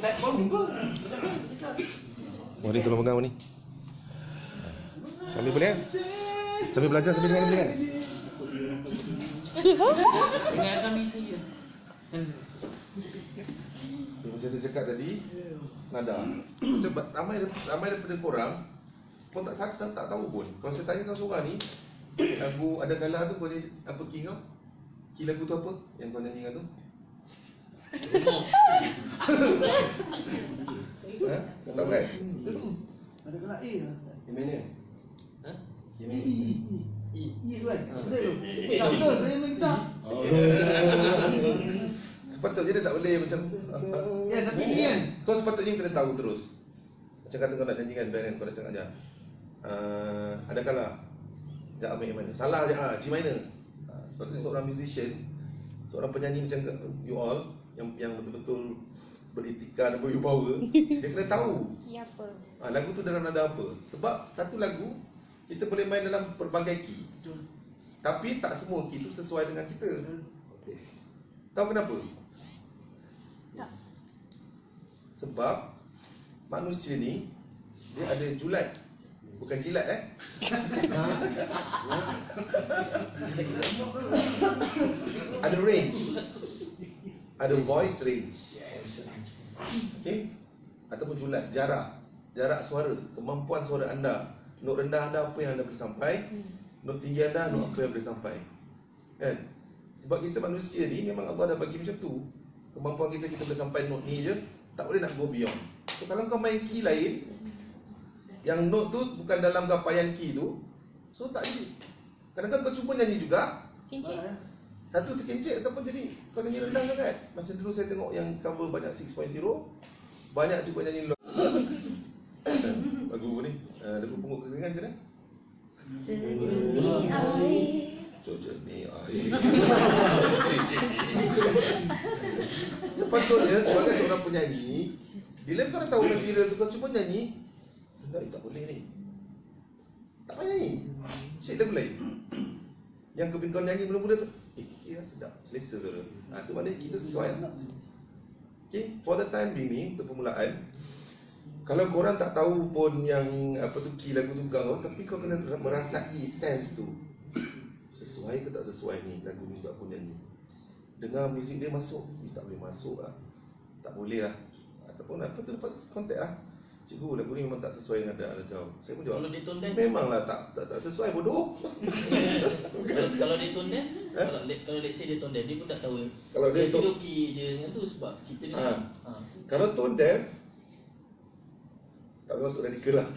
Oh, ni tolong pegang ni. Sambil boleh kan? Sambil belajar sambil dengar boleh kan? Dengarkan misi dia. Macam saya cakap tadi, nada. Macam ramai daripada korang kau tak tahu pun. Kalau saya tanya seorang ni, lagu Ada Kala tu kau jadi apa key kau? Key lagu tu apa? Yang kau nyanyi tu? Ha? Tak tahu kan? Ada kena A lah. Yang mana? Ha? Yang mana? E tu kan? Betul tu? Tak betul, saya minta. Sepatutnya dia tak boleh macam Ya, tapi ni kan. kau sepatutnya kena tahu terus. Macam kata kau nak nyanyikan band kan, kau dah cakap je Ada Kala Sekejap ambil yang mana? Salah je, G minor. Sepatutnya seorang musician, seorang penyanyi macam you all yang betul-betul beretika dan berwibawa, dia kena tahu Apa? lagu tu dalam nada apa. Sebab satu lagu kita boleh main dalam pelbagai key, tapi tak semua key tu sesuai dengan kita. Tahu kenapa? Tak. Sebab manusia ni dia ada julat, bukan jilat Ada range, ada voice range, okay? Ataupun julat, jarak suara, kemampuan suara anda. Not rendah anda apa yang anda boleh sampai, not tinggi anda not apa yang boleh sampai, kan? Sebab kita manusia ni memang Allah dah bagi macam tu. Kemampuan kita boleh sampai note ni je, tak boleh nak go beyond. So kalau kau main key lain, yang note tu bukan dalam gapaian key tu, so tak jadi. Kadang-kadang kau cuba nyanyi juga, Kincit. satu terkincit ataupun jadi kau nyanyi rendah sangat. Macam dulu saya tengok yang cover banyak 6.0, banyak cuba nyanyi low. Lagu ni, lagu Pungut Keringan macam mana? Sejernih air. Sejernih air. Sepatutnya sebagai seorang penyanyi, bila kau dah tahu material tu, kau cuba nyanyi, tak boleh ni, tak payah nyanyi, syek lagu lain. Yang kau nyanyi mula-mula tu, ya sedap, selesa suara. Tu maknanya kita sesuai. Okay, for the time being ni, untuk permulaan, kalau korang tak tahu pun yang apa tu key lagu tu kau, tapi kau kena merasai sense tu. Sesuai ke tak sesuai ni lagu ni untuk aku nyanyi. Dengar muzik dia masuk, tak boleh masuk lah, tak boleh lah. Ataupun apa tu lepas kontak lah, cikgu lagu ni memang tak sesuai dengan ada kau. Saya pun jawab, Kalau dia tone deaf? memanglah tak sesuai bodoh. Kalau dia tone deaf, kalau let's say dia tone deaf, dia pun tak tahu. Kalau dia suruh key je dengan tu sebab kita ni Kalau tone deaf, tak boleh masuk radikal lah.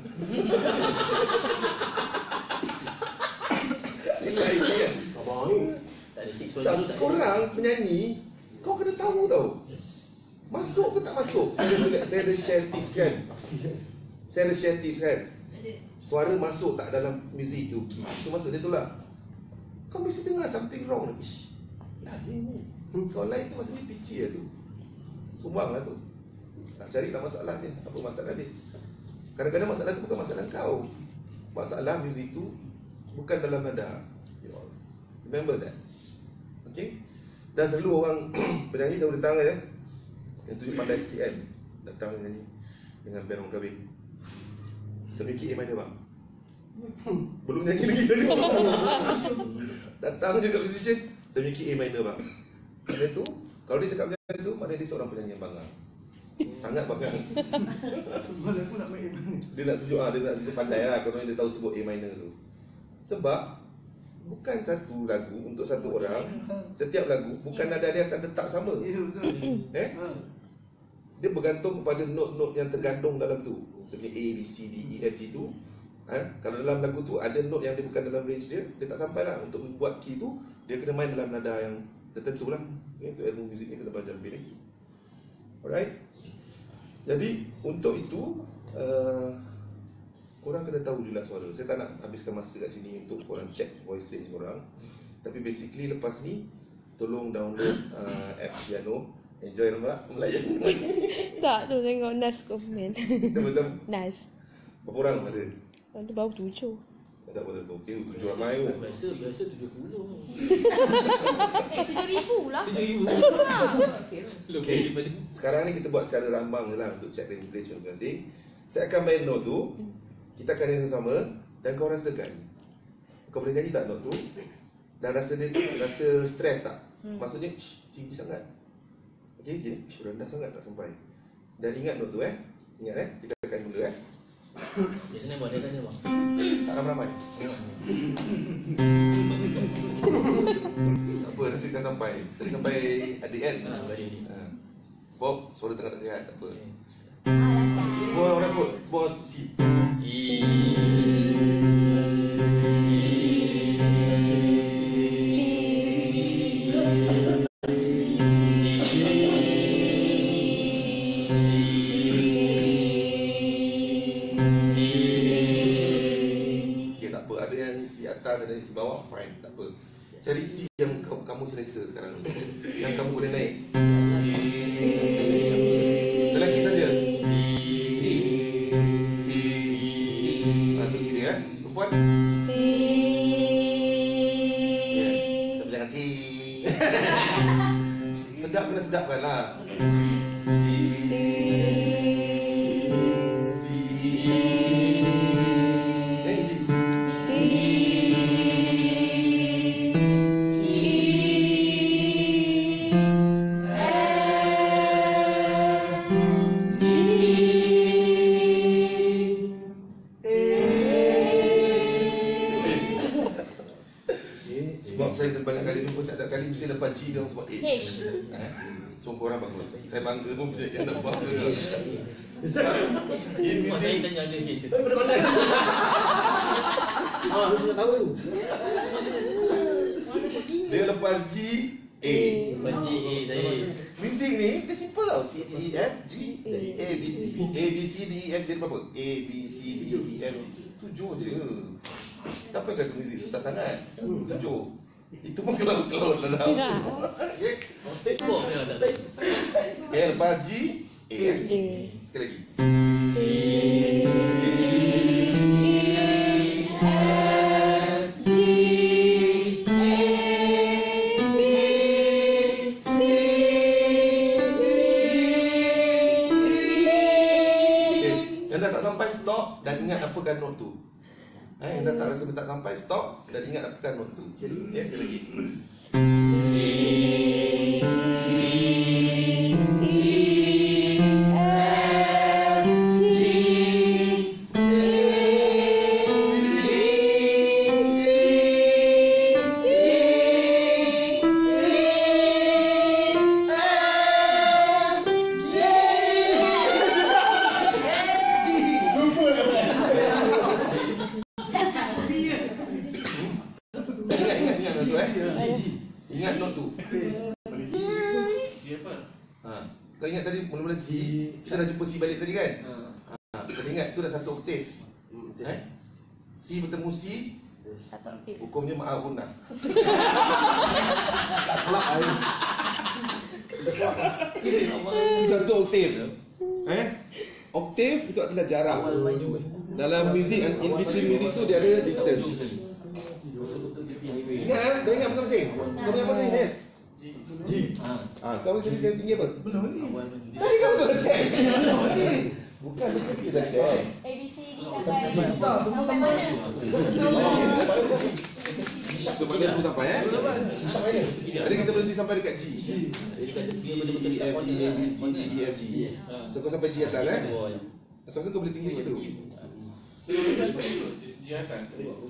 Inilah ini kan. tak ada 6.0 Tak, tak ada. korang penyanyi, kau kena tahu tau, masuk ke tak masuk. Saya ada share tips kan. Suara masuk tak dalam muzik tu, key tu masuk dia tolak. Kau mesti dengar something wrong. Ish, dah ni kau lain tu maksudnya pitchy lah tu, sumbang lah tu. Nak cari tak masalah dia, apa masalah dia. Kadang-kadang masalah tu bukan masalah kau, masalah muzik tu bukan dalam nada. Remember that. Okay. Dan selalu orang penyanyi selalu datang kan, yang tujuh pandai sikit kan, datang nyanyi dengan band orang kahwin. Semiki A minor bang. Belum nyanyi lagi tadi. Datang juga musician, semiki A minor bang. Macam tu, kalau dia cakap macam tu, maknanya dia seorang penyanyi yang bangga. Sangat bangga. Sebab aku nak main A minor. Dia nak tunjuk pandai lah, kalau dia tahu sebut A minor tu. Sebab bukan satu lagu untuk satu orang. Setiap lagu bukan nada dia akan tetap sama. Ya betul. Dia bergantung kepada not-not yang tergandung dalam tu. Seperti A, B, C, D, E, F, G tu. Kalau dalam lagu tu ada not yang dia bukan dalam range dia, dia tak sampai lah. Untuk membuat key tu, dia kena main dalam nada yang tertentu lah. Itu ilmu muzik ni kena belajar lebih lagi. Alright. Jadi untuk itu korang kena tahu julat suara. Saya tak nak habiskan masa kat sini untuk korang check voice range korang. Tapi basically lepas ni, tolong download app Piano. Enjoy nampak melayan. Tak tu tengok Nas komen. Sama-sama. Nas. Berapa orang ada? Ada baru 7. Ada tak boleh. Okey, 7 ramai tu. Biasa 70. 7,000 lah. 7,000. Lebih daripada. Sekarang ni kita buat secara rambang je lah untuk check replay masing-masing. Saya akan main note tu. Kita akan nyanyi sama dan kau rasakan. Kau boleh nyanyi tak note tu? Dan rasa dia rasa stres tak? Maksudnya tinggi sangat. Okey, gini, rendah sangat tak sampai. Dan ingat note tu Ingat kita akan mula Dia sana bang, dia sana bang. Tak ramai-ramai. Tak apa, nanti akan sampai. Tadi sampai at the end. Bob, suara tengah tak sihat, tak apa. Semua orang sebut, semua orang sebut C. Okay, tak apa, ada yang isi atas, ada yang isi bawah, fine, tak apa. Cari C yang kamu selesa sekarang ni, yang kamu boleh naik. Lelaki saja. Itu C dia perempuan. Tapi jangan C. Sedap kena sedapkan lah. Sebab saya sebanyak kali jumpa tak ada kali mesti lepas G dia orang sebut H. So korang bagus. Saya bangga pun punya yang tak bangga. Mak saya tanya ada H ke? Saya tahu. Dia lepas G A. Lepas G, A tadi. Muzik ni dia simple tau. C D E F G A B C. A B C D E F G berapa? A B C D E F G. 7 je. Siapa yang kata muzik susah sangat? 7. Itu pun kelau-kelau lah. Okey. Pop dia tak tahu. Okay, lepas G A. Sekali lagi. Yang dah tak sampai stop dan ingat apakan note tu. Yang dah tak rasa tak sampai stop dan ingat apakan note tu. Okay, sekali lagi. Ingat note tu Ingat note tu. Siapa? Kau ingat tadi mula-mula C, kita dah jumpa C balik tadi kan? Kau ingat tu dah satu oktav. C bertemu C, Satu aktif. hukumnya ma'arunah. Tak kelak air. Satu oktav. Oktav itu adalah jarak. Dalam muzik, in between muzik tu dia ada distance. Ingat dah ingat masing-masing. Kau punya apa tadi? S. G. Kau jadi yang tinggi apa? Tadi kau sudah check. Bukan kita dah check. A, B, C, D sampai mana? Sebab dia semua sampai Tadi kita berhenti sampai dekat G. C, D, E, F, G, A, B, C, D, E, F, G. So kau sampai G atas Aku rasa kau boleh tinggi macam tu. G atas.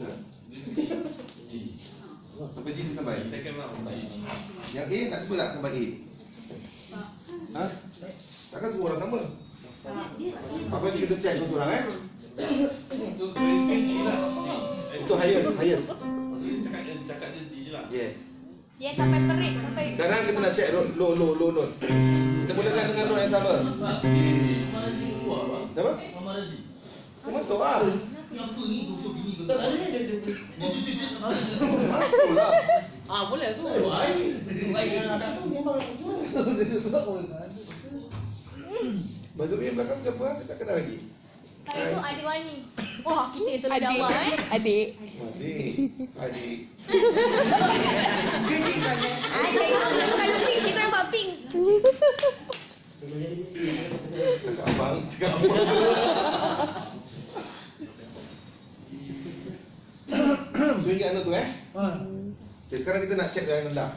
G. Sampai G dia sampai. Second round. Yang A nak cuba tak sampai A? Takkan semua orang sama. Apa yang kita check seorang So G lah. Itu highest. Cakap dia G je lah. Yes. Dia sampai perik sampai. Sekarang kita nak check low note. Kita mulakan dengan note yang sama. Mama Razi keluar bang. Siapa? Mama Razi. Kau masuk lah. Apa ni gosok gini ke? Masuk lah. Boleh tu. Batu yang belakang siapa? Saya tak kenal lagi. Hari tu adik Wani. Wah, kita yang terlalu Adik. awal Adik. Adik. Adik kalau pink, cikgu nampak pink. Cakap abang. So ingat anak tu Okay, sekarang kita nak check yang rendah.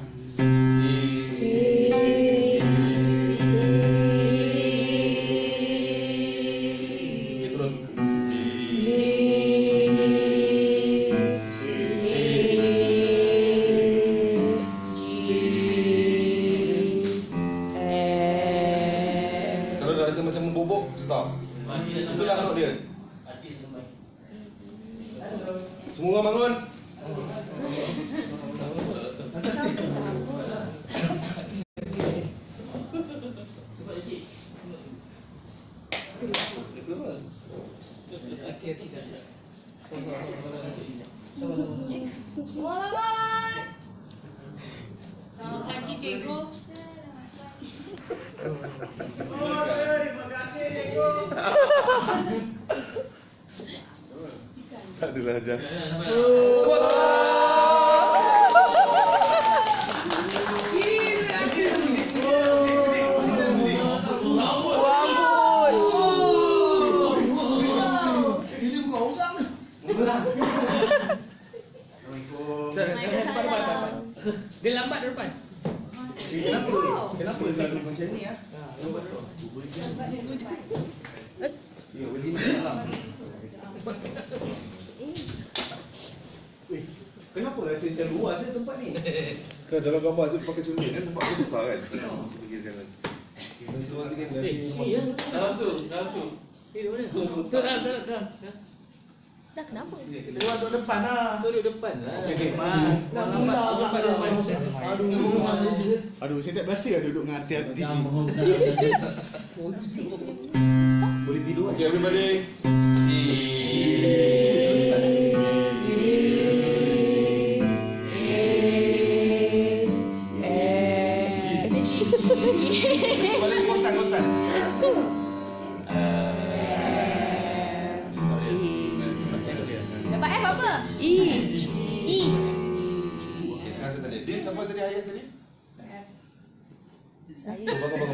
Okay, terus. Kalau dah rasa macam membobok, stop. Itulah anak dia. Semua orang bangun. Hati-hati saja. Bangun. Selamat pagi, cikgu. Terima kasih, cikgu. Tak adalah ajar. Dia lambat depan. Kenapa selalu macam ni ya? Ya, boleh ni salam. Kenapa rasa macam luas tempat ni? Kan dalam gambar tu pakai cermin kan nampak dia besar kan. Mesti fikirkan kan. Dan semua tinggal nanti. Dalam tu, dalam tu. Mana? Tu dalam. Dah kenapa? Luar duduk depan lah. Tu duduk depan lah. Okey. Aduh, saya tak biasa lah duduk dengan hati-hati sini. Boleh tidur Okay, everybody. Balik kostan. Dapat F apa? E. E. Okay, sekarang tu tadi. Din, siapa tadi highest tadi? Saya. Bangun.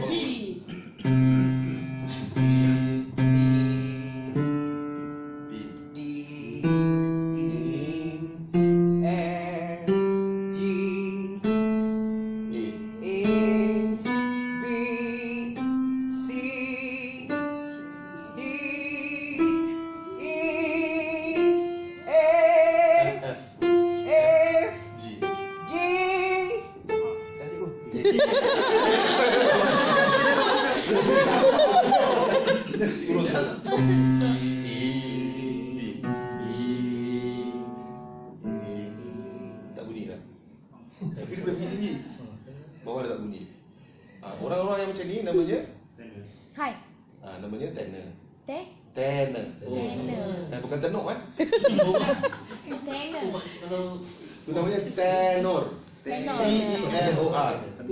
Tak bunyi dah. Tapi dia boleh tinggi. Bawah dia tak bunyi. Orang-orang yang macam ni namanya Hai. namanya tenor. Teh. Tenor. Tenor. Bukan tenor kan? Tenor. Kalau Itu namanya tenor. Tenor. T-E-N-O-R.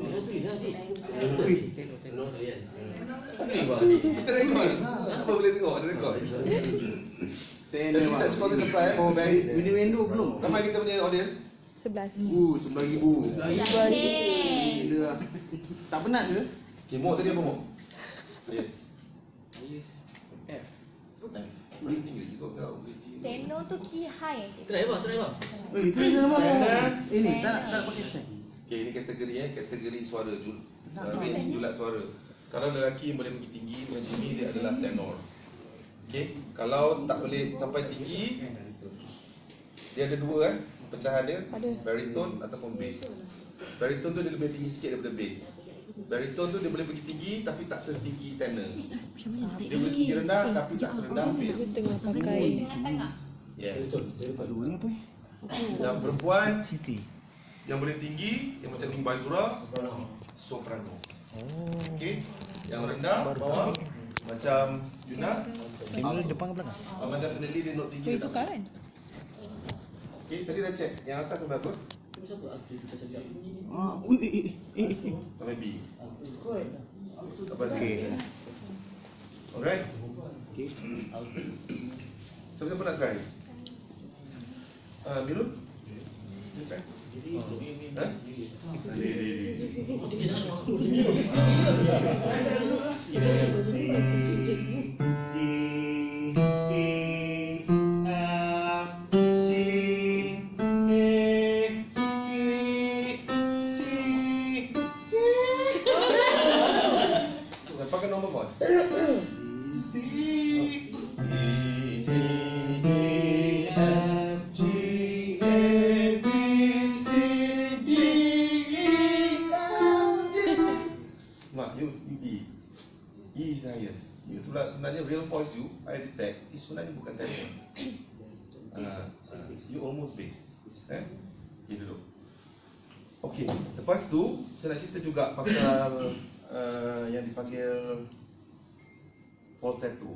Kita rekod. Apa boleh tengok? Ada rekod. Jadi kita cukup kita supply power bank. Window belum? Ramai kita punya audience. 11. 11,000. Okey. Gila lah. Tak penat ke? Okay, Mok tadi apa Mok? Yes. F. Boleh tinggi lagi kau tahu. Tenor tu key high. Try bang. Itu dia nama. Ini tak pakai stand. Okay, ini kategori kategori suara range julat suara. Kalau lelaki yang boleh pergi tinggi macam ni dia adalah tenor. Okay, kalau tak boleh sampai tinggi dia ada dua kan pecahan dia, Ada. baritone ataupun bass. Baritone tu dia lebih tinggi sikit daripada bass. Baritone tu dia boleh pergi tinggi tapi tak setinggi tenor. Dia boleh tinggi rendah tapi tak serendah bass. Kita tengah pakai. Yes. Aduh, ni apa ni? Yang perempuan Siti. yang boleh tinggi yang macam tinggi Baikura soprano. Okey. Yang rendah bawah macam Yuna. Kamera depan ke belakang? Abang definitely dia note tinggi. Boleh dia tak tukar boleh. kan? Okey, tadi dah check. Yang atas sampai apa? Sampai B. Apa Okey. Alright. Okey. Siapa-siapa nak try? Mirul? You try? Ha? Pakai nombor chord. C, D, F, G, A, B, C, D, E, F, G. Mak, you E. E is the highest. Itu pula sebenarnya real voice you, I detect, itu sebenarnya bukan tenor. You almost bass. Okay, duduk. Okay, lepas tu saya nak cerita juga pasal yang dipanggil falsetto.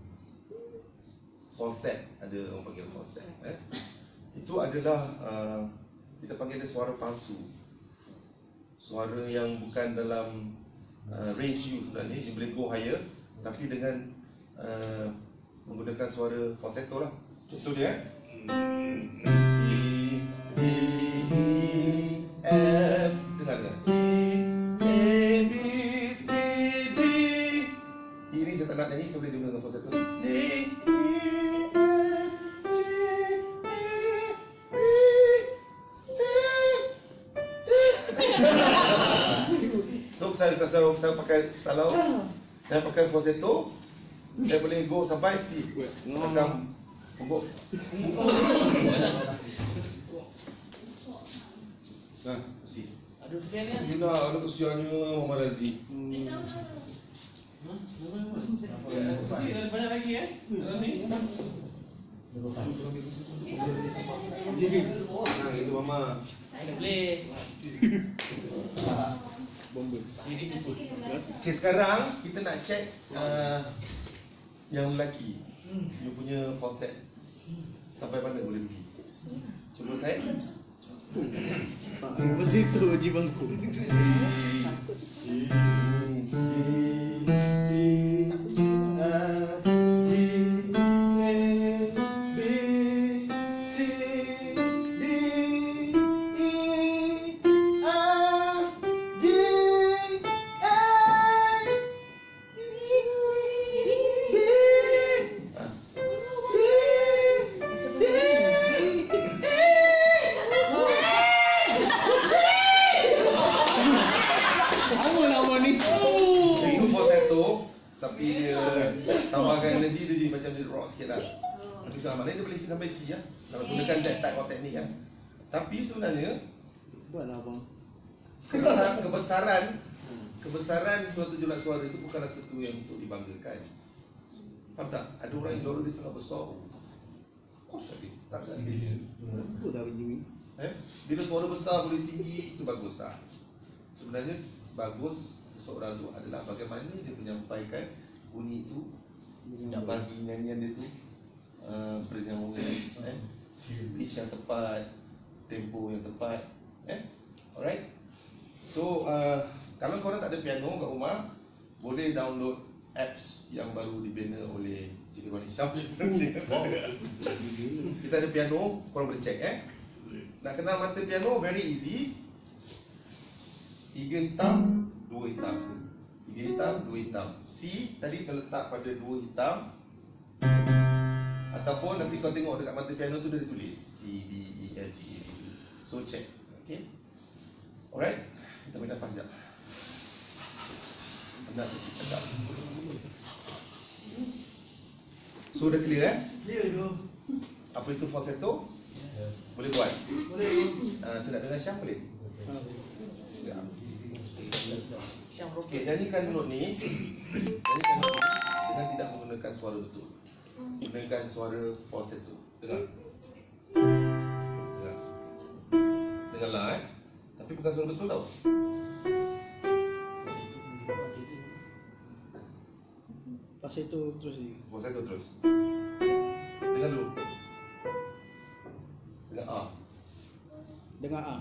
Falset, ada orang panggil falset. Itu adalah kita panggil dia suara palsu. Suara yang bukan dalam range you sebenarnya. You boleh go higher, tapi dengan menggunakan suara falsetto lah. Contoh dia C, D, E, F. Dengar. G, A, B, C, D. Ini saya tak nak nyanyi, saya boleh guna dengan falsetto. D, E, F, G, A, B, C, D. So kalau saya pakai salau, saya pakai falsetto, saya boleh go sampai C. Rekam pokok. Nah, C. Aduh, sebenarnya. Gila, ada kesiannya Muhammad Razi. Ada banyak lagi dalam ni. Jivin. Nah, itu Mama. Tak boleh. Bomba. Diri ikut. Okay, sekarang kita nak check yang lelaki. You punya falset. Sampai mana boleh pergi? Cuba saya. Apa situ Haji Bangku? Itu falsetto, tapi dia tambahkan energi dia jadi macam dia rock sikit lah. Tapi maknanya dia boleh sampai G lah, kalau gunakan that type of teknik kan. Tapi sebenarnya Buatlah abang. kebesaran suatu julat suara itu bukanlah sesuatu yang untuk dibanggakan. Faham tak? Ada orang yang suara dia sangat besar. Kos lagi, tak sedih. Apa dah begini? Bila suara besar boleh tinggi, itu bagus tak? Sebenarnya bagus seseorang tu adalah bagaimana dia menyampaikan bunyi itu, bagi nyanyian dia tu bernyanyi, pitch yang tepat, tempo yang tepat. Alright. So kalau korang tak ada piano kat rumah, boleh download apps yang baru dibina oleh Cik Irwan Hisham. Kita ada piano, korang boleh check. Nak kenal mata piano, very easy. 3 hitam, 2 hitam. 3 hitam, 2 hitam. C tadi terletak pada 2 hitam. Ataupun nanti kau tengok dekat mata piano tu dia tulis C, D, E, F, G, A, B, C. So check. Okay. Alright. Kita ambil nafas sekejap. Penat kecil cakap. So dah clear Clear tu. Apa itu falsetto? Boleh buat? Boleh. Saya nak dengar Syam boleh? Siap. Syam rock. Okey, nyanyikan note ni. Nyanyikan note ni dengan tidak menggunakan suara betul. Gunakan suara falsetto. Dengar. Dengar. Dengarlah Tapi bukan suara betul tau. Pasal itu terus ni. Falsetto terus. Dengar dulu. Dengar A. Dengar A.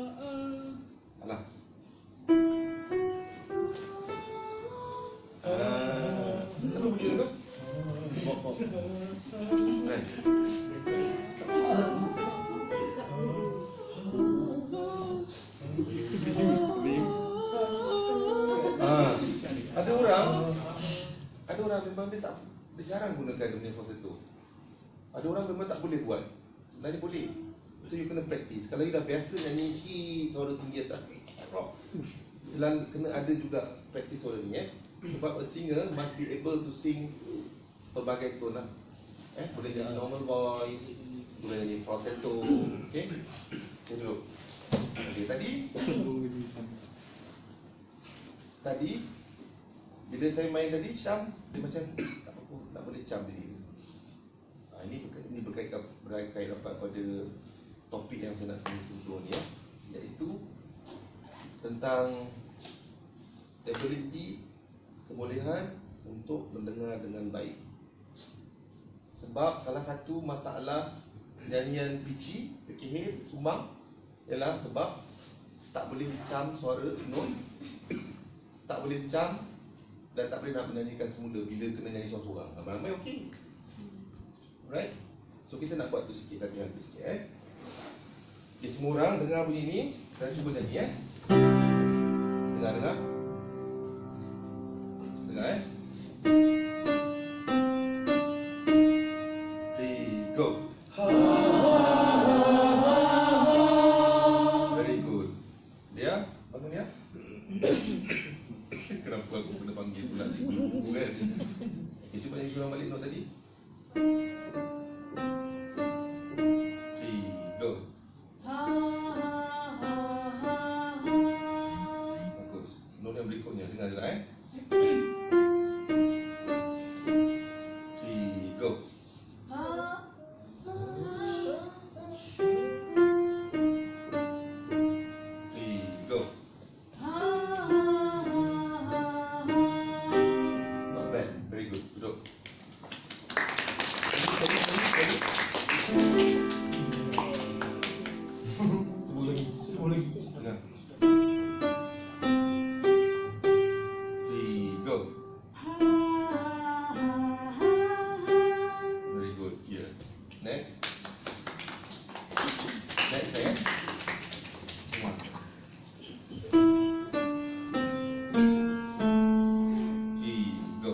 Salah. Kan? Ah, ada orang memang dia jarang gunakan dunia falsetto. Ada orang memang tak boleh buat. Sebenarnya boleh. So you kena practice. Kalau you dah biasa nyanyi suara tinggi atas rock, kena ada juga practice suara ni Sebab a singer must be able to sing pelbagai tone lah. Boleh nyanyi normal voice, boleh nyanyi falsetto. Okay? Saya dulu. Okay, tadi bila saya main tadi, Syam dia macam tak apa, tak boleh cam diri. Ini berkait rapat pada topik yang saya nak sentuh ni iaitu tentang ability, kebolehan untuk mendengar dengan baik. Sebab salah satu masalah nyanyian pitchy, terkehir, sumbang ialah sebab tak boleh cam suara note, tak boleh cam dan tak boleh nak menyanyikan semula bila kena nyanyi seorang-seorang. Ramai-ramai okey. Alright. So kita nak buat tu sikit, latihan tu sikit Okay, semua orang dengar bunyi ni, kita cuba nyanyi Dengar. Dengar Go. Very good. Dia, bangun dia. Kenapa aku kena panggil pula cikgu kan? Okay, cuba nyanyi surang balik note tadi. Go. Bagus. Note yang berikutnya, dengar je Go. Go. Not bad. Very good. Duduk. Sebut lagi. Dengar. Go. Very good. Here. Next. Next, Come on. Go.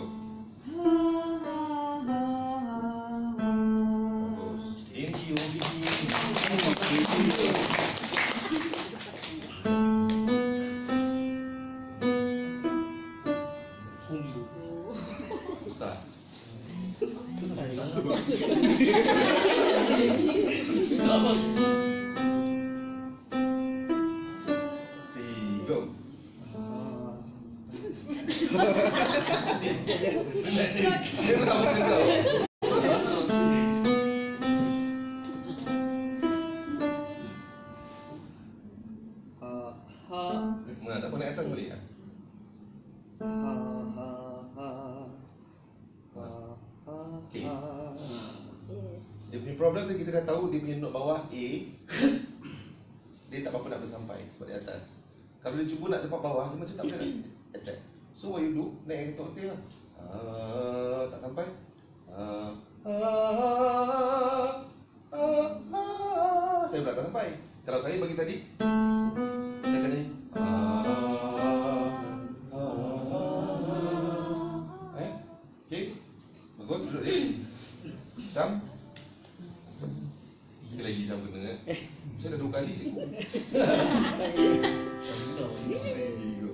Bagus. Susah. Sama. Go. Dia nak makan kau. Tak apa nak atas boleh tak? Okay. Dia punya problem tu kita dah tahu dia punya note bawah A dia tak apa-apa nak bersampai sebab di atas. Kalau dia cuba nak dapat bawah, dia macam tak boleh nak attack. So what you do, naik ke oktav lah. Tak sampai. Saya pula tak sampai. Kalau saya bagi tadi, saya kena ni. Okay, bagus, duduk dia. Syam. Sekali lagi Syam kena. Saya dah 2 kali je. Go.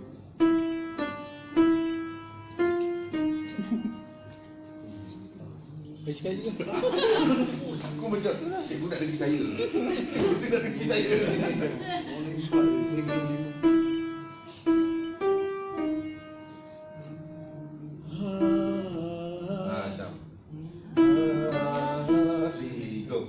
Aku macam cikgu nak degi saya. Cikgu nak degi saya. Syam. 3, go.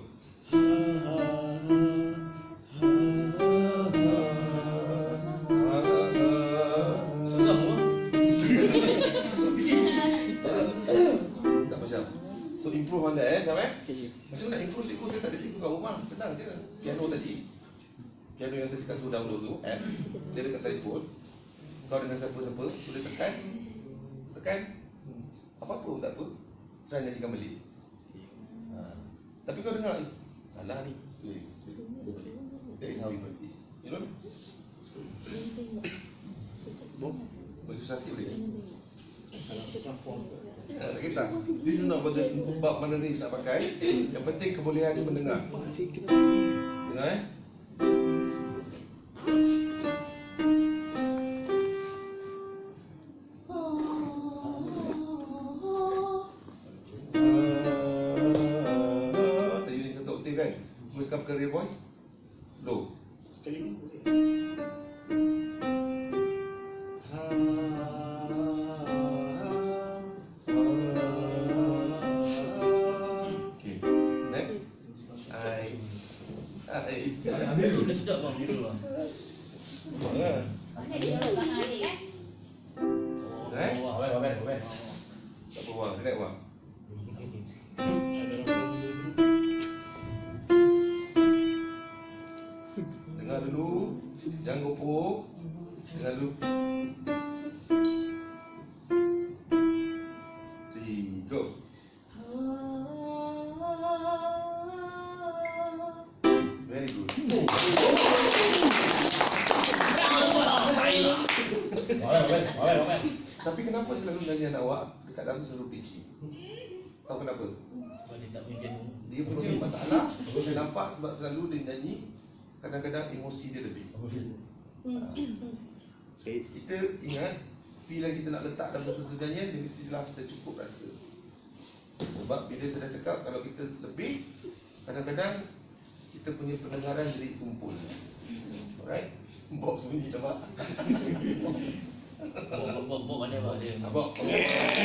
Tak macam. So improve on that Syam Macam nak improve cikgu, saya tak ada cikgu kat rumah. Senang je. Piano tadi. Piano yang saya cakap suruh download tu, apps. Dia dekat telefon. Kau dengan siapa-siapa, boleh tekan. Apa-apa pun tak apa. Try nyanyikan balik. Tapi kau dengar, salah ni. That is how you practice. You know? Bagi susah sikit boleh? Tak kisah. This is not bab mana ni nak pakai. Yang penting kebolehan dia mendengar. Dengar Tadi ni satu oktav kan? Cuma sekarang pakai real voice. Low. Sekali ni boleh. Okay. Next. Dia sedap bang, dia dulu bang. Mana dia belakang adik kan? Wah, Tak apa wang, relax wang. Dengar dulu. Jangan gopok. Dengar dulu. 3, go. Very good. Tapi kenapa selalu nyanyian awak dekat dalam tu selalu pitchy? Tahu kenapa? Sebab dia tak punya piano. Dia punya masalah. Saya nampak sebab selalu dia nyanyi, kadang-kadang emosi dia lebih. Kita ingat, feel yang kita nak letak dalam satu nyanyian, dia mestilah secukup rasa. Sebab bila saya dah cakap, kalau kita lebih, kadang-kadang kita punya pendengaran jadi tumpul. Alright? Bob sembunyi nampak? Bob mana bang dia? Bob. 5.0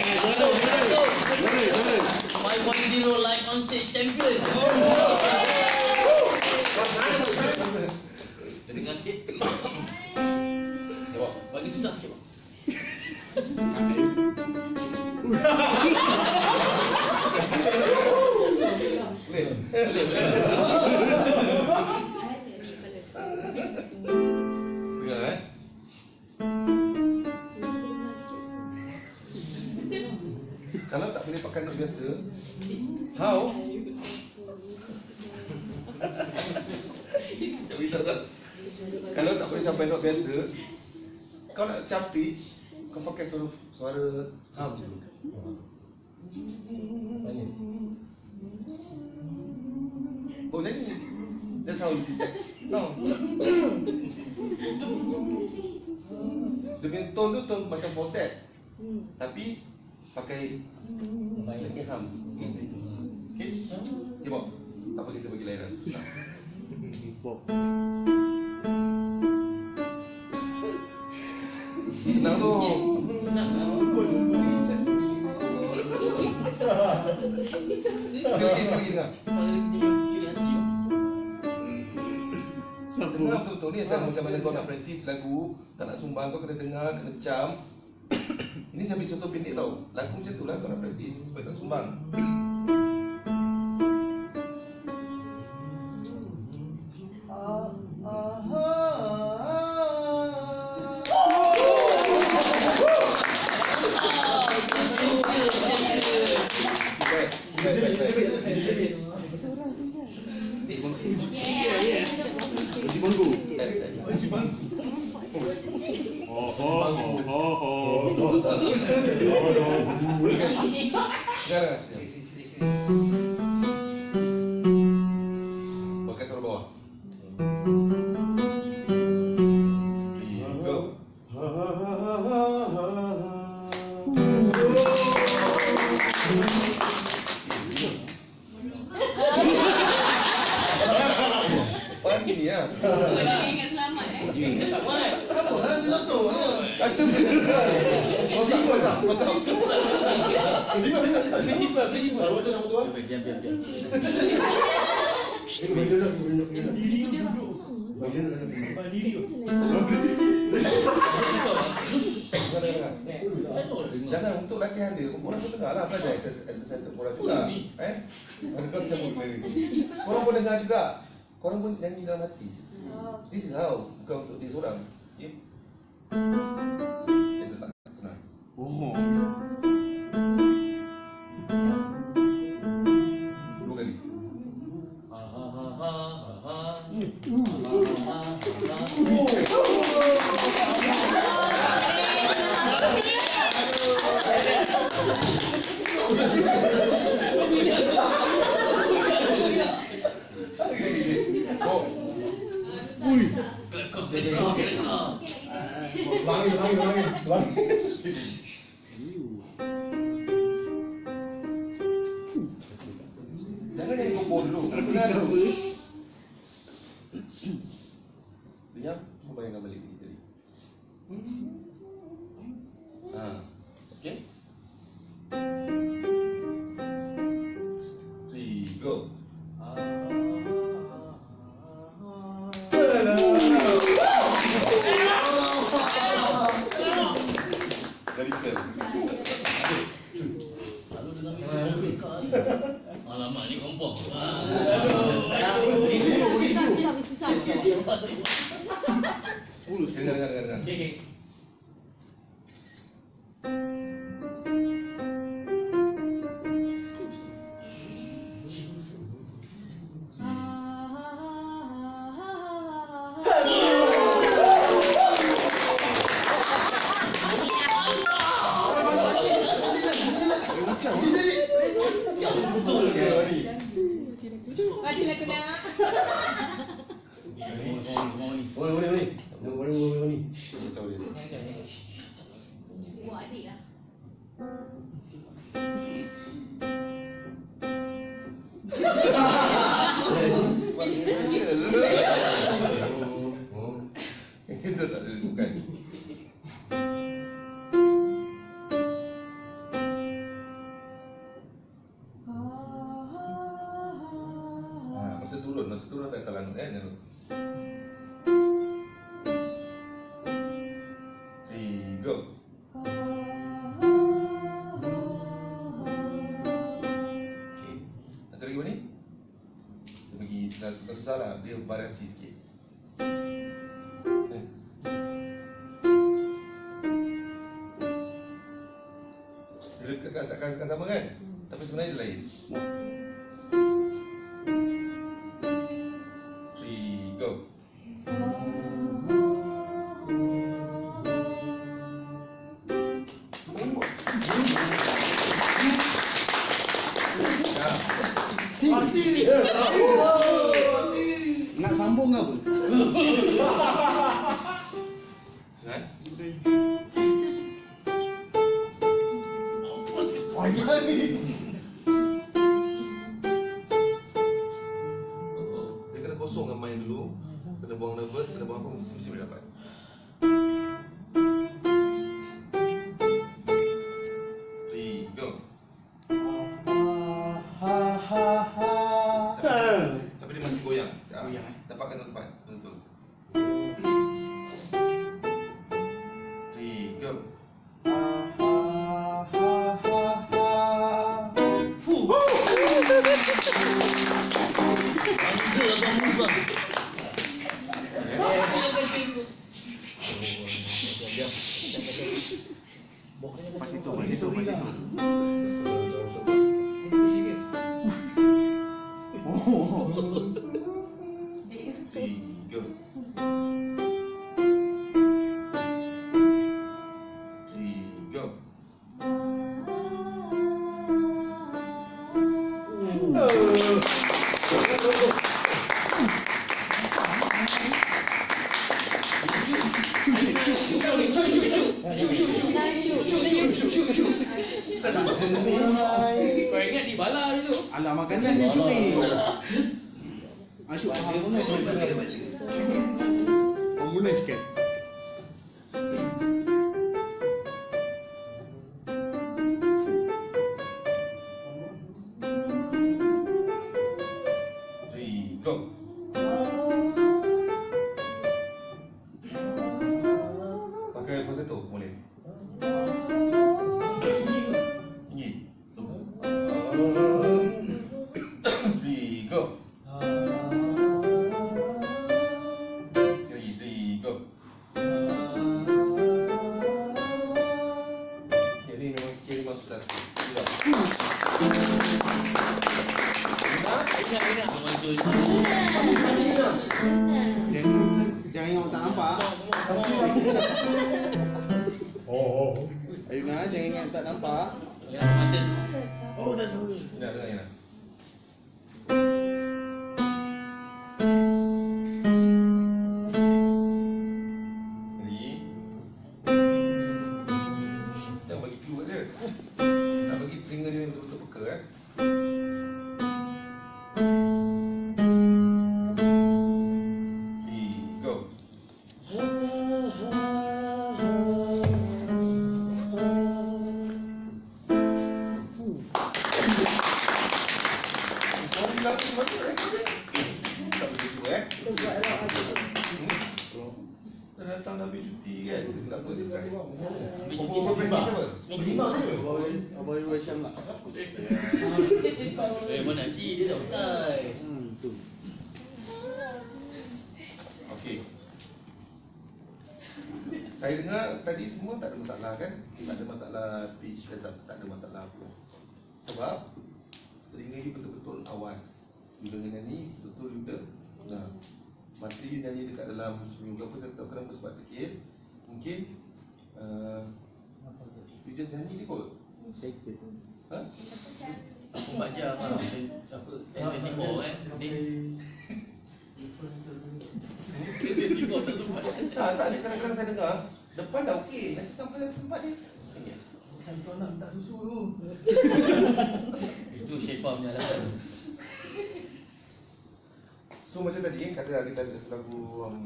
live on stage champion. Kita dengar sikit. Bob, bagi susah sikit bang. Boleh? Dengar Kalau tak boleh pakai not biasa, how? Tak beritahu tak? Kalau tak boleh sampai not biasa, kau nak macam pitch, kau pakai suara hum je. Oh nyanyi. That's how you detect sound. Dia punya tone tu tone macam falset, tapi pakai lagi hum. Okay? Okay Bob, tak apa kita bagi lain lah. Senang tu. Sekali lagi dengar. Dengar betul-betul ni macam mana kau nak practice lagu, tak nak sumbang, kau kena dengar, kena cam. Ini saya ambil contoh pendek tau. Lagu macam tu lah kau nak practice supaya tak sumbang. Pakai suara bawah. Go. Pan gini ya. Ingat selamat Apa lah jelas tu. Kata masak. Principal. Betul sama tuan. Diam. Jangan untuk latihan dia. Korang pun dengar lah, belajar exercise untuk korang juga. Adakah macam apa ni? Korang pun dengar juga. Korang pun nyanyi dalam hati. This is how. Bukan untuk dia seorang. Okay? Itu tak senang. Dua kali. Oh, Ui. wangi. Jangan yang kumpul dulu. Diam, kau bayangkan balik ni tadi. Okay. 3, go. Dari kita. Selalu dengan Afrika ni. Alamak ni kompok. Susah. Dengar. Okey. Betul ke ni? Bagi lagu nak. Boleh. Betul dia. Buat adik lah. Kita tak ada bukan. Masa turun tak salah note kan. 3, go. Okay. Satu lagi mana ni? Saya bagi susah lah. Dia variasi sikit. Dia dekat sama kan? Tapi sebenarnya dia lain. 3, go. Nak sambung apa? Kan? Ayah ni. Dia kena kosongkan main dulu. Kena buang nervous, kena buang apa, mesti boleh dapat. 3, go. Tapi dia masih goyang. Dapatkan tempat betul. 3, go. Pas itu. Oh. 3, go. 3, go. Kau ingat di bala je tu. Alah makanan ni curi. Asyuk faham mana Mula sikit. Go. Pakai falsetto boleh. Tinggi. Semua. 3, go. Sekali, 3, go. Okay, ni memang sikit memang susah sikit. Sudah. Ingat. Jangan Jangan ingat tak nampak. Oh. Ayuna, jangan ingat tak nampak. Oh, dah tahu. Dengar, dengar. Sekali. Jangan bagi clue kat dia. Nak bagi telinga dia betul-betul peka Go. Dah datang dah habis cuti kan? Kenapa dia try? Apa practice apa? Berlima je. Abang Ibu Syam lah. Mana cik dia tak betul. Tu. Okey. Saya dengar tadi semua tak ada masalah kan? Tak ada masalah pitch dan tak ada masalah apa. Sebab telinga you betul-betul awas. You dengar nyanyi, betul you dengar. Masa you nyanyi dekat dalam seminggu apa, saya tak tahu kenapa sebab terkir. Mungkin you just nyanyi je kot. Ha? 4 jam lah. Apa 10-24 kan. Ni 10-24 tak sempat. Tak ada, kadang-kadang saya dengar depan dah okey, nanti sampai satu tempat ni sini. Kau nak minta susu tu. Itu Syefa punya alasan. So macam tadi kata kita ada satu lagu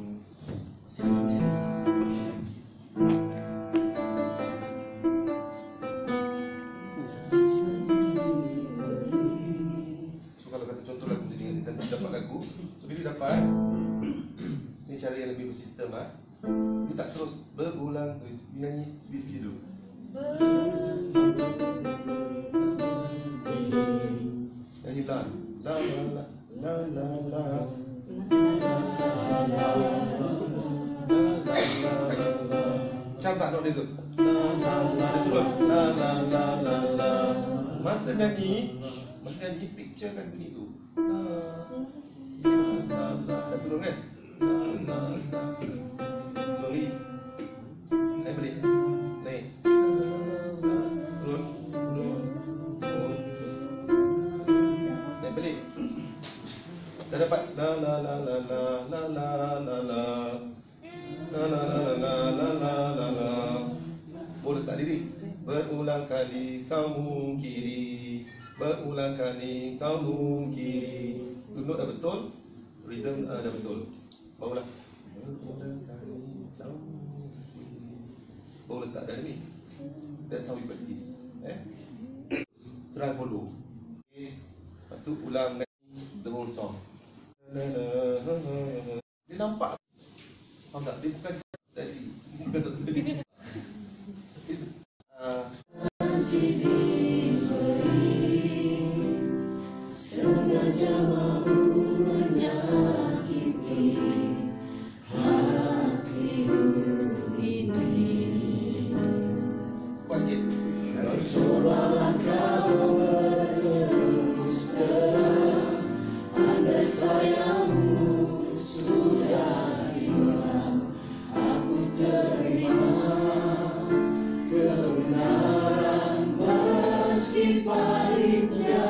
so kalau kata contoh lagu tadi kita dapat lagu, so bila dapat ni cara yang lebih bersistem lah. You tak terus berulang, you nyanyi sebiji dulu. Nyanyi la la la la la la. Macam tak nak dia tu. Dia turun. Masa nyanyi picturekan bunyi tu. Dah turun kan? Slowly. Naik balik. Naik. Turun. Naik balik. Dah dapat la la la la la la la la la la la la la la la la la. Boleh tak lirik? Berulang kali kau mungkiri, berulang kali kau mungkiri. Tu note dah betul, rhythm dah betul. Barulah berulang kali kau mungkiri. Baru letak dah ni. That's how we practice. Try follow. Lepas tu ulang the whole song. Dia nampak. Faham tak? Dia bukan tadi. Bukan tak sedih. Sengaja mau menyakiti hatimu ini. Kuat sikit. Cobalah kau berterus terang, andai sayangmu sudah hilang, aku terima kebenaran meski pahitnya.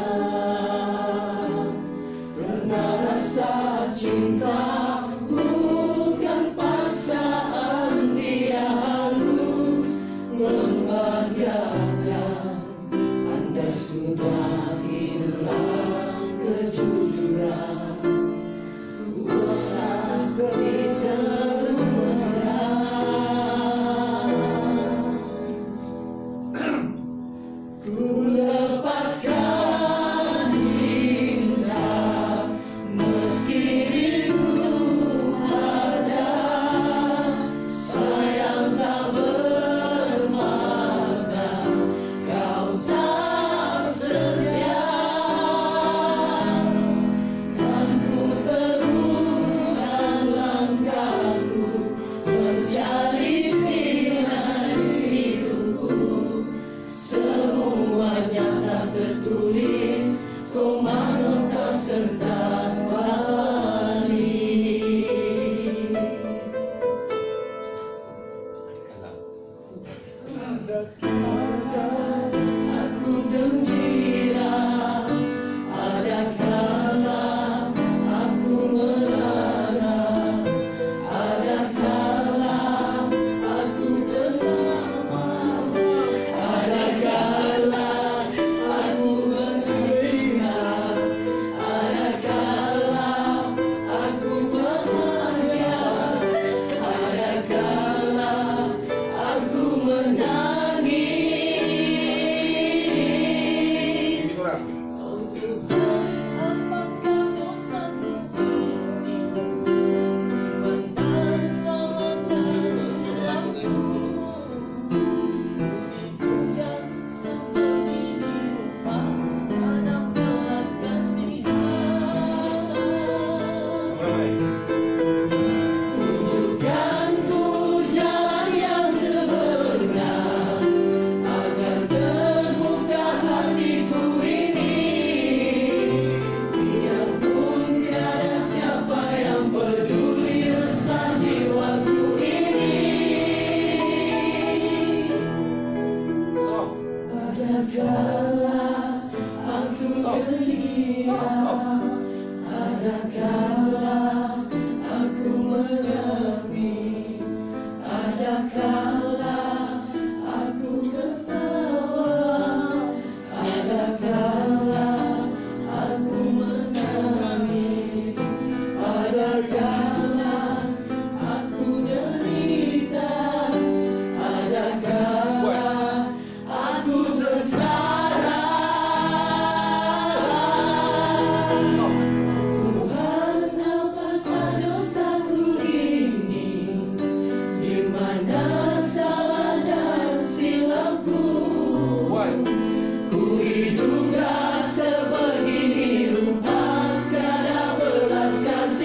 Karena rasa cinta bukan paksaan, dia harus membahagiakan. Anda sudah hilang kejujuran, usah diteruskan. Ku lepaskan cinta meski rindu ada, sayang tak bermakna kau tak setia. Ada kala aku ceria, ada kala aku menangis, ada kala aku ketawa, ada kala aku menangis, ada kala aku derita, ada kala aku sengsara. Tuhan, apakah dosaku ini? Di mana salah dan silapku? Ku diduga sebegini rupa karena belas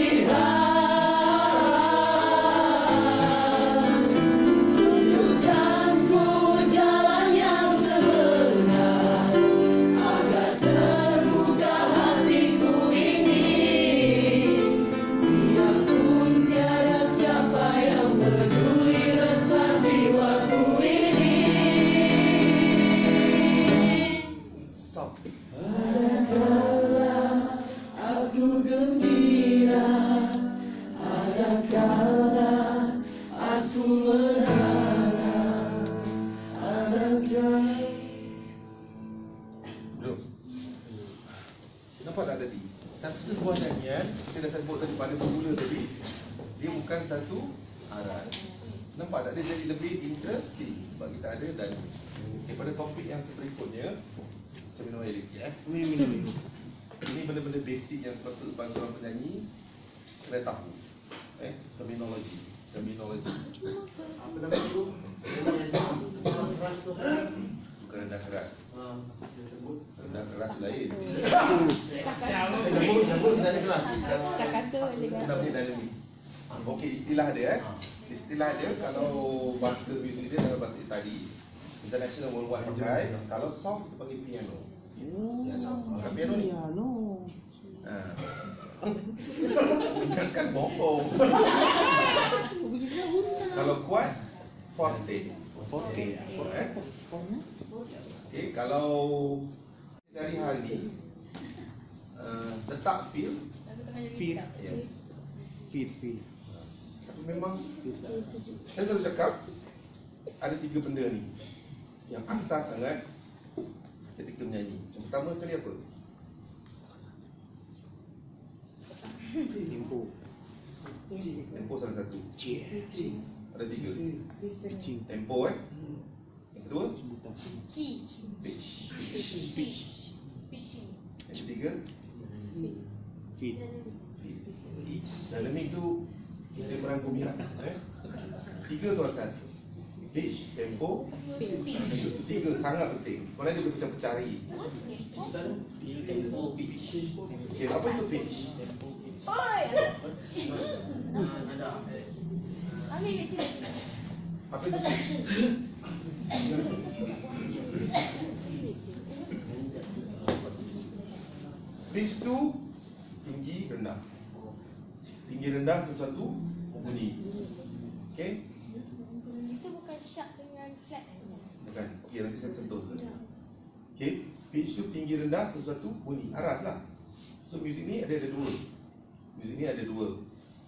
kasihan. Tunjukkanku jalan yang sebenar agar terbuka hatiku ini. Biarpun tiada siapa yang peduli resah jiwaku ini. Ada kala aku gembira, ada kala aku merana, ada kala. Bro, nampak tak tadi? Satu sebuah nyanyian, kita dah sebut tadi pada bermula tadi, dia bukan satu aras. Nampak tak? Dia jadi lebih interesting sebab kita ada dan pada topik yang berikutnya, saya minum air sikit Minum. Ini benda-benda basic yang sepatutnya sebagai seorang penyanyi kena tahu. Terminologi. Apa nama tu? Bukan rendah keras. Rendah keras lain. Nyambut sedari kelas. Kata-kata dia Kena punya dynamic. Okey, istilah dia Istilah dia kalau bahasa muzik dia dalam bahasa Itali, International Worldwide High. Kalau soft kita panggil piano. Bukan piano ni. Kan bongo. Kalau kuat forte. Okey, kalau dari hari ni letak feel. Yes. Fit. Tapi memang saya selalu cakap ada 3 benda ni yang asas sangat ketika menyanyi. Yang pertama sekali apa? Tempo salah satu. Ada 3. Tempo Yang kedua pitch. Yang ketiga Fit. feel. Dynamic tu dia merangkumi 3 tu asas. Pitch, tempo, itu 3 sangat penting. Sebenarnya dia pecah-pecah lagi. Tempo pitch. Okey, apa itu pitch? Ambil kat sini. Apa itu pitch? Pitch tu tinggi rendah. Tinggi rendah sesuatu bunyi. Okey? Itu bukan sharp dengan flat. Bukan. Okey, nanti saya sentuh. Okey, pitch tu tinggi rendah sesuatu bunyi. Aras lah. So muzik ni ada 2. Muzik ni ada 2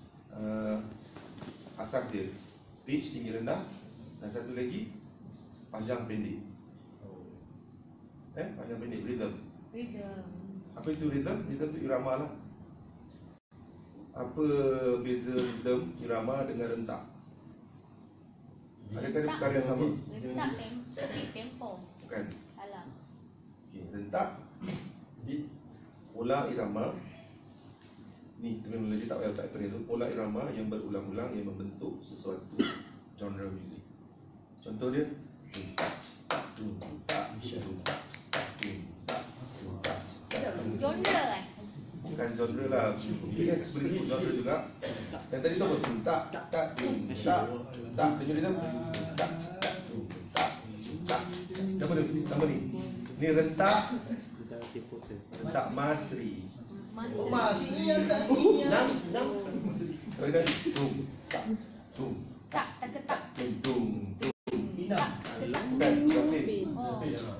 asas dia. Pitch tinggi rendah dan satu lagi panjang pendek. Panjang pendek rhythm. Apa itu rhythm? Rhythm tu irama lah. Apa beza rhythm, irama dengan rentak? Adakah dia perkara yang sama? Rentak tempo. Bukan. Salah. Okey, rentak beat, pola irama. Ni terminologi tak payah tak perlu. Pola irama yang berulang-ulang yang membentuk sesuatu genre muzik. Contoh dia Genre bukan genre lah. Dia kan boleh sebut genre juga. Yang tadi tu apa? Tak tunjuk dia tak. Apa dia? Nama ni. Ni rentak Masri. Masri yang Kalau dia tum tak. tum. Tak. Bukan, bukan. Oh.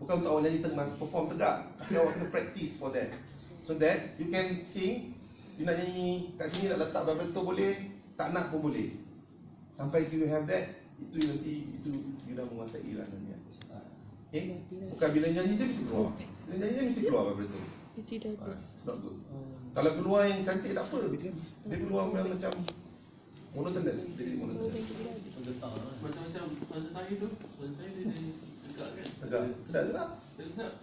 Bukan untuk awak nyanyi masa perform tegak, tapi awak kena practice for that. So that you can sing. You nak nyanyi kat sini, nak letak vibrato boleh, tak nak pun boleh. Sampai you have that, itu nanti you dah menguasai lah nyanyian. Okay? Bukan bila nyanyi je mesti keluar. Bila nyanyi je mesti keluar vibrato. It's not good. Kalau keluar yang cantik tak apa. Dia keluar yang macam monotonous. Jadi monotonous. Macam masa tadi tu, masa tadi dia tegak kan? Agak sedap juga. Dia sedap.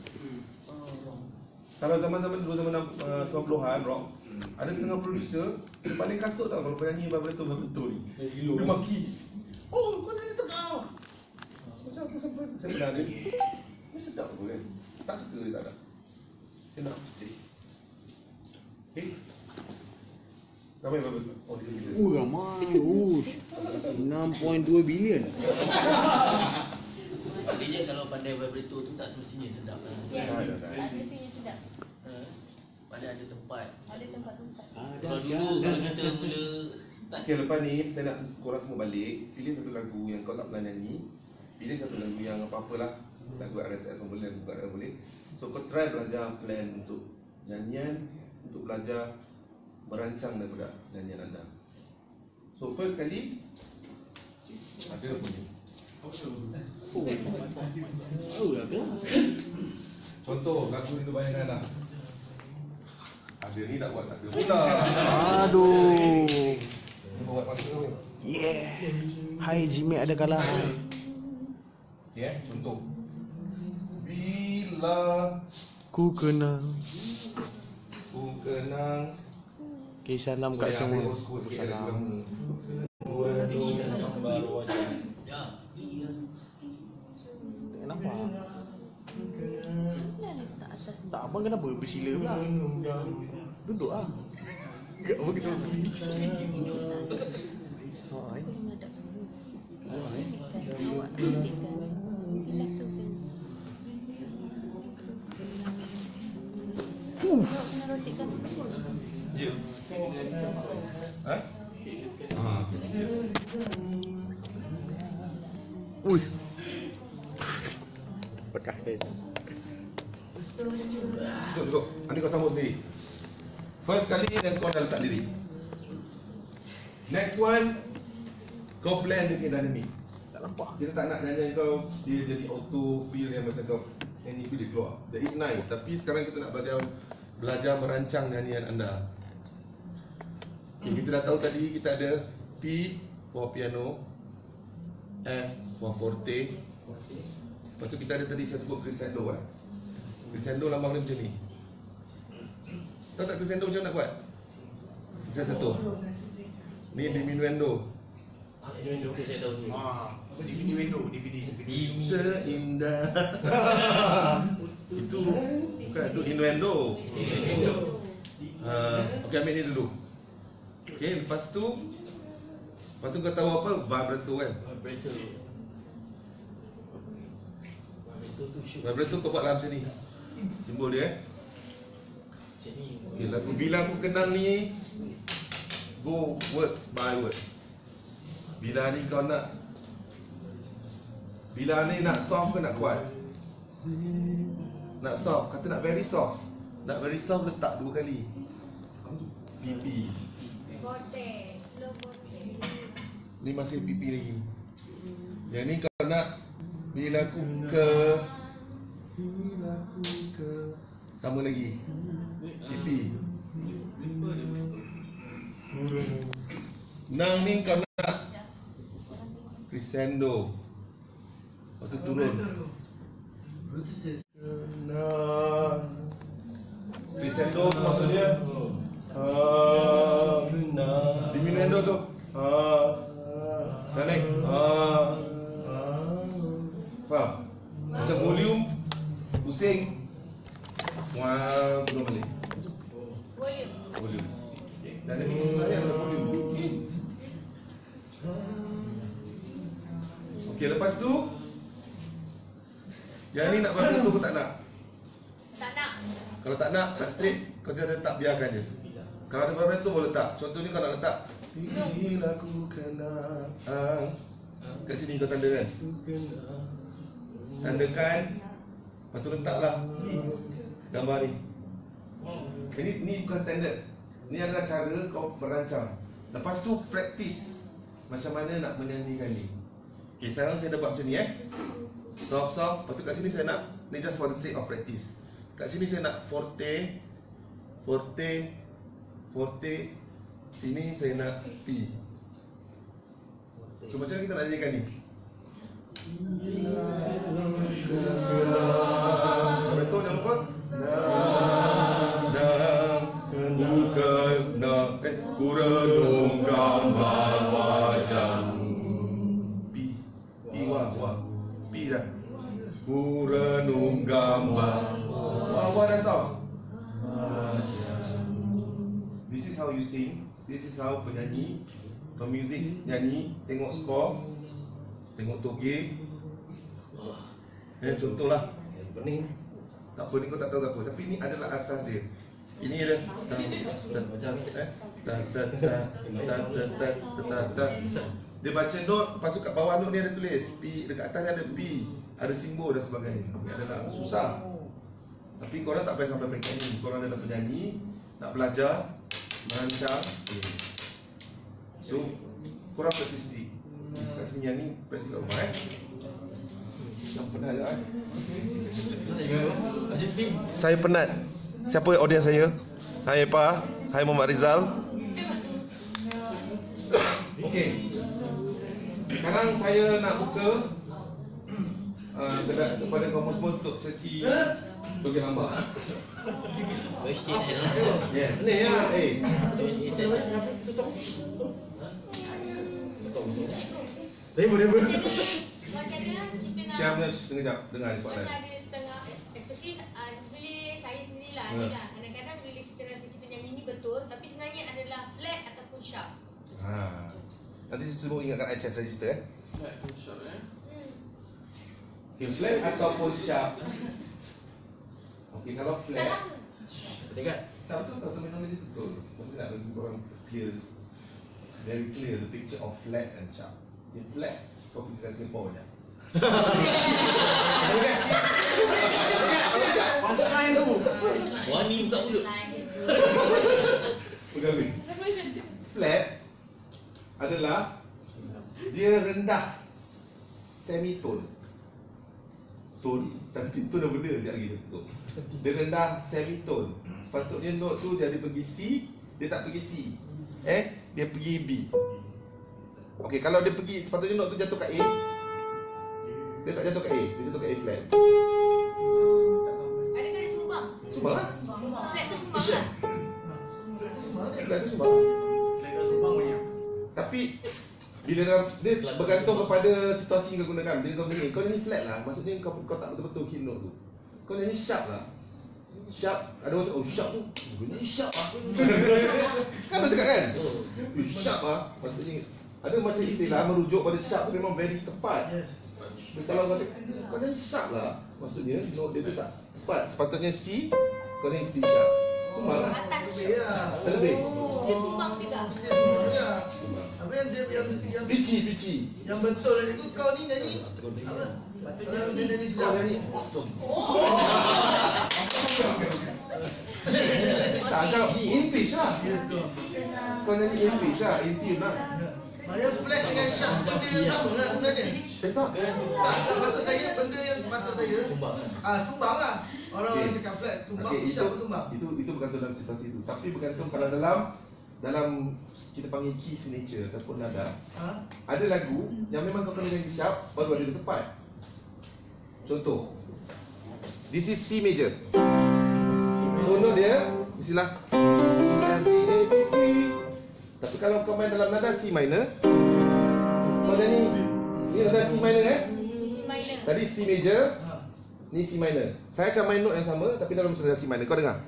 Kalau zaman-zaman dulu, zaman 90-an rock, ada setengah producer dia paling kasut tau kalau penyanyi vibrato ni. Dia maki. Oh, kau nyanyi tegak. Macam apa sampai saya pernah dia. Ni sedap apa kan? Tak suka dia tak ada. Dia nak mesti. Okay. Ramai vibrato. Oh, dia bila. Ramai. 6.2 bilion. Artinya kalau pandai vibrato tu tak semestinya sedap lah. Yes. Ah, Tak mestinya sedap. Pada ada tempat. Ada tempat-tempat. Kalau dulu kalau kita mula start Okay, lepas ni saya nak korang semua balik. Pilih satu lagu yang kau tak pernah nyanyi. Pilih satu lagu yang apa-apalah. Lagu RSS pun boleh, bukan RSS boleh. So kau try belajar plan untuk nyanyian, untuk belajar merancang daripada nyanyian anda. So first kali ada bunyi. Oh, dah kelas. Contoh lagu Rindu Bayangan lah. Ada ni nak buat tak ada pula. Aduh. Ni buat masa tu. Yeah. Hai Jimmy ada kalah. Okay, contoh. Bila Ku kenang. ku kenang. Okay, salam kat semua. Salam. ya. Kenapa? Kenapa letak atas ni? Tak abang kenapa bersila pula? Duduk ah. Enggak apa kita. Oh, ai. Aku menghadap dulu. Sini kan, awak rotate kan. Tilah tu kan. Awak kena rotate kan. Ya. Ha? Ah. Ui. Bekah dia. Cukup. Nanti kau sambut sendiri. First kali dan kau dah letak diri. Next one, kau blend dengan dynamic. Tak nampak. Kita tak nak nyanyian kau dia jadi auto feel yang macam kau nyanyi tu dia keluar. That is nice. Tapi sekarang kita nak belajar merancang nyanyian anda. Okay, kita dah tahu tadi kita ada P for piano, F for forte. Lepas tu kita ada tadi saya sebut crescendo kan. Crescendo lambang dia macam ni. Tahu tak crescendo macam mana nak buat? Saya satu. Ni diminuendo. Itu saya tahu ni. Apa DVD? Seindah. Itu bukan, itu innuendo. Okey, ambil ni dulu. Okey, lepas tu kau tahu apa? Vibrato kan? Vibrato. Vibrato tu shoot. Vibrato kau buat lah macam ni. Simbol dia Macam ni. Okey, lagu Bila Aku Kenang ni go words by words. Bila ni kau nak, bila ni nak soft ke nak kuat? Nak soft, kata nak very soft. Nak very soft letak dua kali. PP. Forte, slow forte. Ni masih PP lagi. Yang ni kau nak bila aku ke, bila aku ke, sama lagi. PP. Nang ni kau nak crescendo. Lepas tu turun. Nang crescendo tu maksudnya diminuendo tu dan naik faham? Macam volume pusing turun balik Volume. volume. Dan lagi sebenarnya ada volume. Okey, lepas tu yang ni nak vibrato tu kau tak nak. Tak nak. Kalau tak nak straight, kau just letak, biarkan je. Kalau ada vibrato boleh letak. Contohnya kau nak letak bila ku kenang. Kat sini kau tanda kan? Tandakan Lepas tu letaklah gambar ni. Ini bukan standard. Ini adalah cara kau merancang. Lepas tu praktis macam mana nak menyanyikan ni. Okay, sekarang saya dah buat macam ni soft. Lepas tu kat sini saya nak, ni just for the sake of practice. Kat sini saya nak forte. Sini saya nak P. So macam mana kita nak nyanyikan ni? Betul, jangan lupa. Kurenung gambar wajahmu. P wah. P dah. Kurenung gambar. Wah dah sound. This is how you sing. This is how penyanyi pemuzik nyanyi. Tengok skor, tengok toge. Contohlah pening. Tak apa ni kau tak tahu apa, tapi ni adalah asas dia. Ini ada dia baca note, lepas tu kat bawah note ni ada tulis P, dekat atas ni ada P, ada simbol dan sebagainya. Ini adalah susah. Tapi korang tak payah sampai peringkat ni. Korang adalah penyanyi, nak belajar merancang. So korang praktis sendiri. Kat sini yang ni praktis kat rumah Yang penat je Saya penat. Siapa audiens saya? Hai Epa, hai Muhammad Rizal. Okey. Sekarang saya nak buka kepada kamu semua untuk sesi bagi gambar. Question and answer. Yes. Ni ya. Q&A session. Boleh. Macam mana kita nak Siapa sekejap dengar ni soalan. macam ada setengah, especially saya sendirilah Hmm. adalah kadang-kadang bila kita rasa kita nyanyi ni betul tapi sebenarnya adalah flat ataupun sharp. Nanti semua ingatkan I chest register Flat pun sharp Okay, flat ataupun sharp. Okay, kalau flat Salah. Betul kan? tak betul, terminologi betul. Mesti nak bagi korang clear, very clear the picture of flat and sharp. Okay, flat kau pergi kat Singapore je. Punchline tu. Wani buka mulut. Pegawai. Flat adalah dia rendah semitone. Tone, tapi tu dah benda sekejap lagi tu. Dia rendah semitone. Sepatutnya note tu dia pergi C, dia tak pergi C. Dia pergi B. Okey, kalau dia pergi, sepatutnya note tu jatuh kat A. Dia tak jatuh kat A, dia jatuh kat A flat. Adakah dia sumbang? Sumbang lah. Flat tu sumbang kan? Flat tu sumbang. Tapi bila dia bergantung kepada situasi yang kau gunakan. Bila kau nyanyi, kau nyanyi flat lah. Maksudnya kau tak betul-betul hit note tu. Kau nyanyi sharp lah. Sharp, ada orang cakap, oh sharp tu, kau nyanyi sharp lah. Kan ada cakap kan? Sharp lah. Maksudnya ada macam istilah merujuk pada sharp tu memang very tepat. Kalau kau cakap, kau nyanyi sharp lah. Maksudnya note dia tu tak tepat. Sepatutnya C, kau nyanyi C sharp. Sumbang lah. Atas. Terlebih. Dia sumbang juga. Apa yang dia yang Pici. yang betul itu kau ni nyanyi apa? Patutnya dia nyanyi Kau sedap. nyanyi awesome. Tak, kau in pitch lah. Kau nyanyi in pitch lah, in tune lah. Maknanya flat dengan sharp benda yang sama lah sebenarnya. Tak. Tak maksud saya benda yang maksud saya Sumbang. sumbang lah. Orang Okay. cakap flat sumbang, Okay, sharp sumbang. itu bergantung dalam situasi itu. Tapi bergantung kalau dalam kita panggil key signature ataupun nada. Ada lagu yang memang kau kena nyanyi sharp baru ada dia tepat. Contoh, this is C major. So note dia istilah F G A B C. Tapi kalau kau main dalam nada C minor, kau nyanyi ni nada C minor C minor. Tadi C major, ni C minor. Saya akan main note yang sama tapi dalam nada C minor. Kau dengar.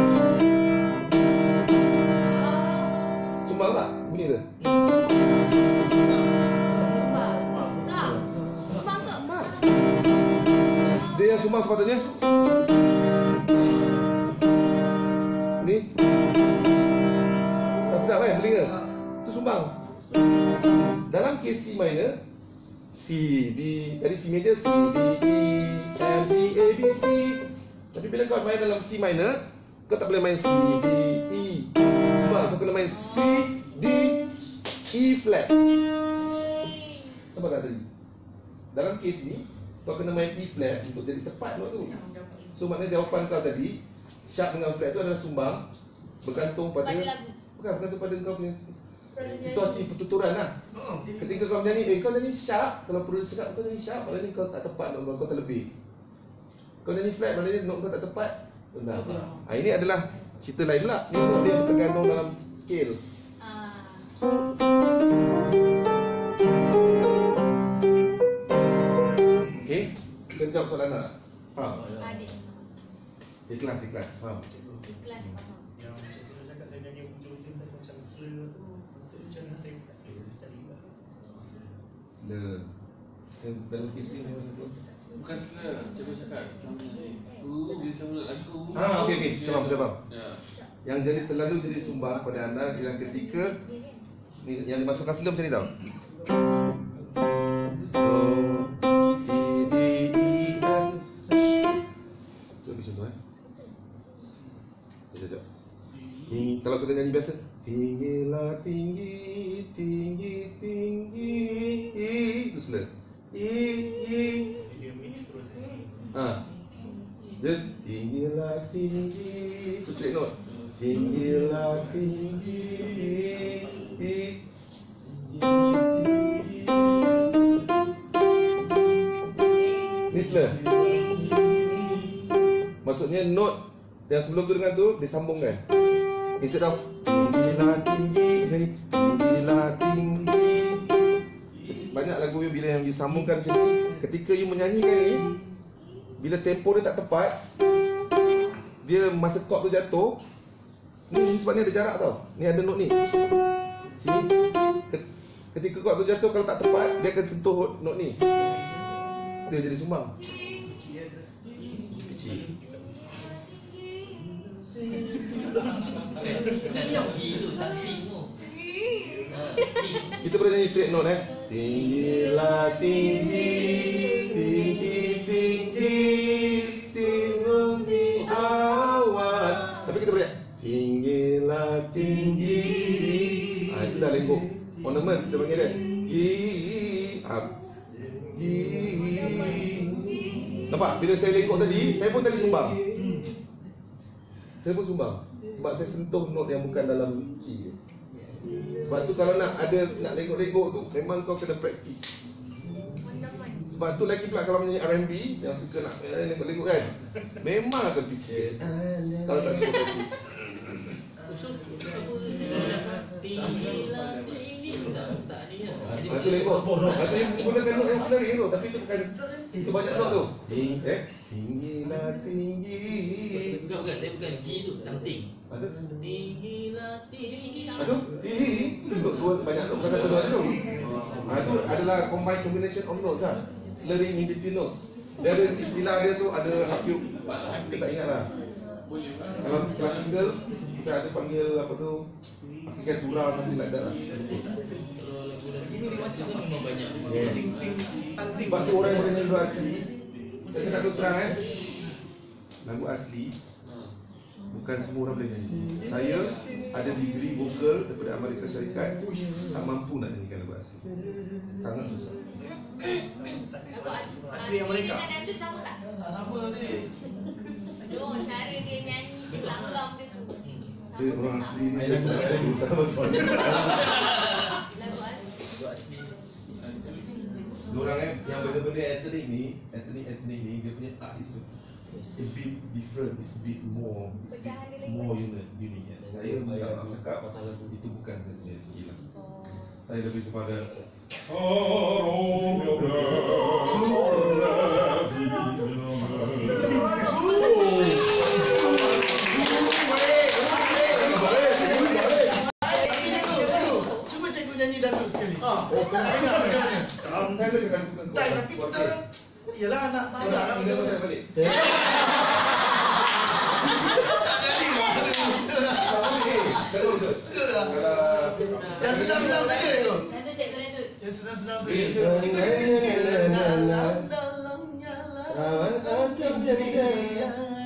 Sumbang tak bunyi tu? Sumbang. Tak. Sumbang ke? Dia yang sumbang sepatutnya ni. Tak sedap kan telinga? Itu sumbang. Dalam kes C minor, C, D, tadi C major, C, D, E, F, G, A, B, C. Tapi bila kau main dalam C minor, kau tak boleh main C, D, E. Sebab kau kena main C, D, E flat. Nampak tak tadi? Dalam kes ni, kau kena main E flat untuk jadi tepat not tu. So maknanya jawapan kau tadi, sharp dengan flat tu adalah sumbang, bergantung pada bukan bergantung pada kau punya situasi pertuturan lah. Ketika kau menyanyi, kau nyanyi sharp, kalau perlu cakap kau nyanyi sharp, maknanya kau tak tepat not kau terlebih. Kau nyanyi flat, maknanya not kau tak tepat, rendah. Ini adalah cerita lain pula. Ni not dia tergantung dalam scale. Okay, saya jawab soalan nak? Faham? Ikhlas, faham? Ikhlas, faham. Yang saya cakap saya nyanyi hujung-hujung tadi macam slur tu. Maksud macam saya tak boleh cari lah. Slur. Yang dalam kes ni macam tu. Bukan slur, cikgu cakap. Dia macam lagu. Okey, saya faham. Ya. Yang jadi terlalu jadi sumbang pada anda bila ketika ni yang dimasukkan slur macam ni tau. C, D, E, F. So macam tu Sekejap. Kalau kita nyanyi biasa, tinggilah tinggi, tinggi, tinggi, itu slur. Dia mix terus Dia tinggilah tinggi, itu straight note. Tinggilah tinggi, ni slur. Maksudnya note yang sebelum tu dengan tu disambungkan. Instead of tinggilah tinggi, nyanyi tinggilah tinggi. Banyak lagu yang bila yang you sambungkan macam ni, ketika you menyanyikan ni, bila tempo dia tak tepat, dia masa chord tu jatuh, ni sebabnya ada jarak tau. Ni ada note ni. Sini. Ketika chord tu jatuh, kalau tak tepat, dia akan sentuh note ni. Dia jadi sumbang. Pitchy. Kita boleh nyanyi straight note Tinggilah tinggi, tinggi, tinggi, sinung di awan. Tapi kita boleh tinggilah tinggi. Itu dah lenggok. Ornament kita panggil dia. Up. Nampak? Bila saya lenggok tadi, saya pun tadi sumbang. Saya pun sumbang. Sebab saya sentuh note yang bukan dalam key. Sebab tu kalau nak lenggok-lenggok tu, memang kau kena praktis. Sebab tu lagi pula kalau menyanyi R&B yang suka nak lenggok-lenggok kan, memang akan bising. Kalau tak cukup praktis. Itu lenggok. Itu gunakan note yang sendiri tu, tapi itu bukan, itu banyak note tu. Tinggilah tinggi. Bukan, saya bukan G tu, tanting. Tinggilah tinggi. Itu dua banyak note, bukan satu note tu. Itu adalah combination of notes lah. Slurring in between notes. Dia ada istilah dia tu, ada aku tak ingat lah. Kalau kelas single, kita ada panggil apa tu, Akigatura something like that lah. Kalau lagu-lagu ni macam kan memang banyak. Sebab tu orang yang boleh nyanyi lagu asli, saya cakap tu terang lagu asli bukan semua orang boleh nyanyi. Saya ada degree vokal daripada Amerika Syarikat, tak mampu nak nyanyikan lagu asli. Sangat susah. Asli yang mereka. Dengan Abdul sama tak? Tak sama ni. Cara dia nyanyi, dia langgam dia tu. Dia orang asli ni lagu asli tak masalah. Lagu asli. Diorang yang benda-benda etnik ni dia punya art is a bit different, it's a bit more, it's a bit more unique. Saya tak nak cakap itu bukan saya punya skill lah. Saya lebih kepada Cuba cikgu nyanyi dangdut sekali. saya dah cakap Tak, tapi kita orang yalah anak muda lah. Sini macam balik. Yang senang-senang saja tu. Rasa cikgu Abdul. Yang senang-senang Dalam saja. Rawan akan menjadi daya.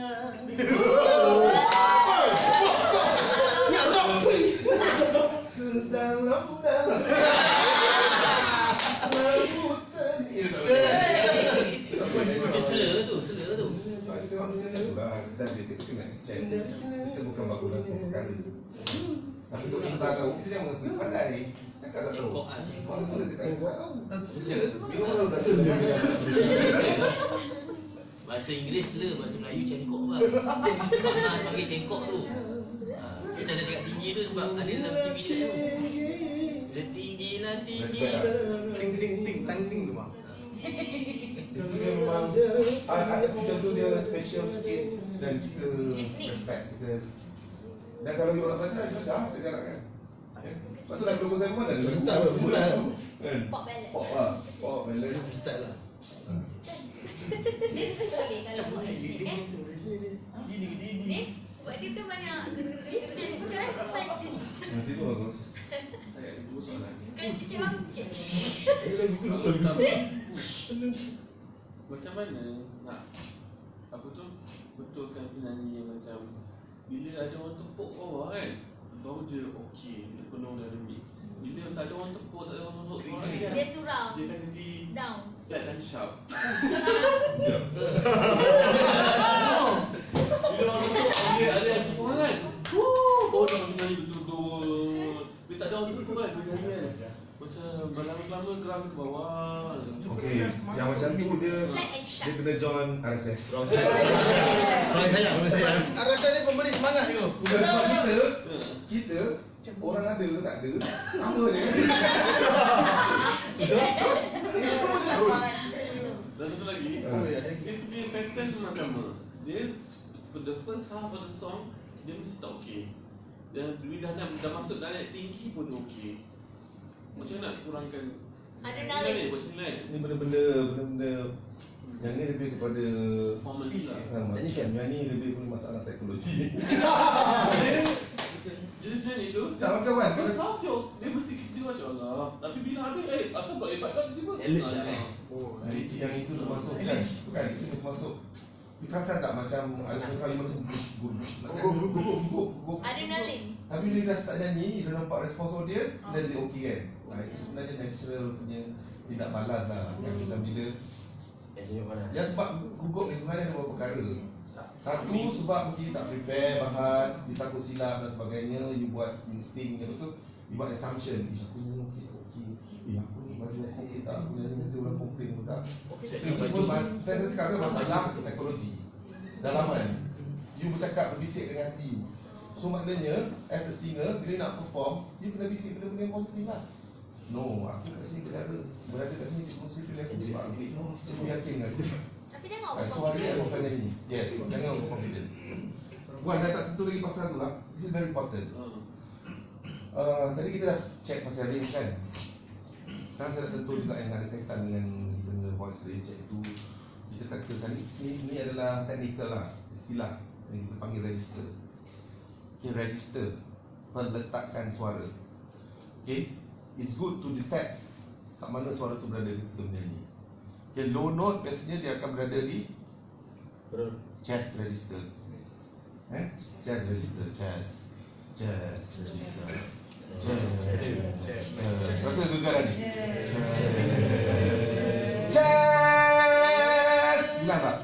Ya rock. Sedalam dalam. Lautan itu. Itu slur tu. Kita manusia ni lah, dan kita kena accept. Kita bukan bakulah semua perkara. Tapi untuk kita tahu, kita jangan mengakui pandai. Cakap tak tahu. Cengkok ah, cengkok. Kalau kita cakap tak tahu. Bila orang dah slur. Bahasa Inggeris slur, bahasa Melayu cengkok bang. Mak panggil cengkok tu. Dia tak cakap tinggi tu sebab ada dalam TV dia tu. Dia tinggi lah tinggi. Ting ting ting tang ting tu bang. Itu dia memang macam tu dia special sikit dan kita respect kita. Dan kalau you orang belajar, you dah sekarang kan. Sebab tu lagu logo saya pun ada lagu semua tu. Kan? Pop ballad. Pop lah. Pop ballad. Freestyle lah. Dia boleh kalau buat edit Dia sebab dia kan banyak kan exciting. Nanti tu bagus. Saya ada dua soalan. Sekali sikit bang sikit. Macam mana nak apa tu betulkan penyanyi yang macam bila ada orang tepuk bawah kan baru dia okey, dia penuh dalam mic. Bila tak ada orang tepuk, tak ada orang masuk suara dia Dia surau. dia akan jadi Down. flat dan sharp. Ya. Bila orang tepuk ada yang semua kan. Oh dah penyanyi betul-betul. Bila tak ada orang tepuk kan dia nyanyi kan. Macam lama-lama geram ke bawah. Okey, yang macam tu dia Flat and sharp. dia kena join RSS. Kalau saya. Rasa ni pemberi semangat tu. Bukan sebab kita orang ada tak ada sama je. Dan satu lagi, dia punya pattern memang sama. Dia for the first half of the song dia mesti tak okey. Dan bila dah masuk dah naik tinggi pun okey. Macam nak kurangkan Adrenaline. macam ni kan? Ini benda-benda yang ni lebih kepada Performance lah. yang ni lebih kepada masalah psikologi. Jenis penyanyi tu Tak macam kan? first half dia mesti kita tengok macam Allah. Tapi bila ada asal tak hebat kan tiba-tiba Elite lah, Yang itu termasuk kan? Bukan, itu termasuk. You perasan tak macam ada sesuatu macam gugup. Adrenaline. Tapi bila dah start nyanyi, dia nampak respons audience, dia jadi okey kan? Itu sebenarnya natural punya tidak balas lah. Yang macam bila yang sebab gugup ni sebenarnya ada beberapa perkara. Satu sebab mungkin tak prepare bahan, dia takut silap dan sebagainya, you buat insting yang betul, you buat assumption, aku ni okey. Aku ni baju aku okey tak? Aku ni nanti orang komplain pun tak? So itu semua, saya cakap kan masalah psikologi dalaman. You bercakap, berbisik dengan hati you. So maknanya, as a singer, bila nak perform, you kena bisik benda-benda yang positif lah. No, aku kat sini berada kat sini cikgu mesti pilih aku sebab aku yakin dengan aku. Tapi dia mau So hari ni aku akan nyanyi. Yes, jangan overconfident. Buat dah tak sentuh lagi pasal tu lah. This is very important. Tadi kita dah check pasal range kan. Sekarang saya dah sentuh juga yang ada kaitan dengan kita punya voice range, iaitu kita katakan ini adalah technical lah, istilah yang kita panggil register. Okay, register penletakkan suara. Okay, it's good to detect kat mana suara tu berada ketika menyanyi. Okay, low note biasanya dia akan berada di chest register. Chest register, chest register. Rasa gegaran ni. Chest. Hilang tak?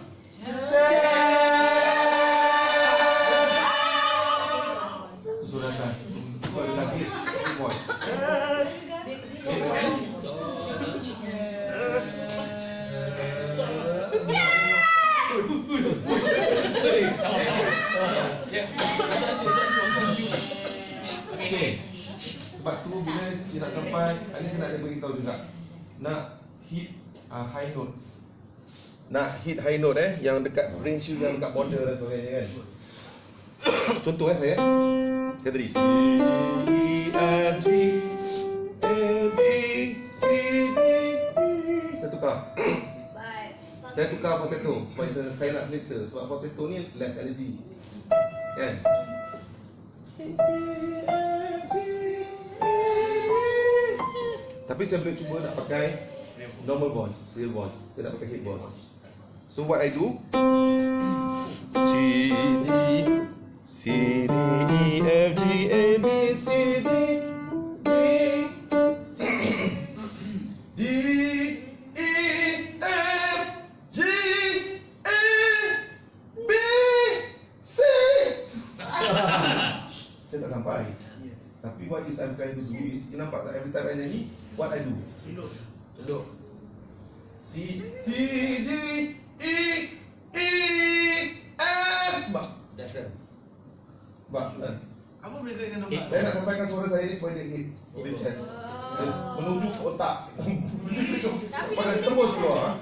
Sudah dah. Suara lagi voice. Okay. Sebab tu bila dia nak sampai, ini saya nak beritahu juga. Nak hit high note. Nak hit high note yang dekat range yang dekat border dan sebagainya kan. Contoh saya. Saya tadi C E F G A B C D E. Saya tukar. Saya tukar falsetto supaya saya nak selesa. Sebab falsetto ni less energy. Kan? Tapi saya boleh cuba nak pakai normal voice, real voice. Saya nak pakai head voice. So what I do, C D E F G A B C D D E F G A B C. Saya tak sampai. Tapi what is I'm trying to do is, you nampak tak every time I nyanyi, what I do? Duduk. C D E E F. That's right. Sebab kan? Apa beza dengan nombor? Saya nak sampaikan suara saya ni supaya dia hit the chest. Dia menuju ke otak. Pada tembus keluar.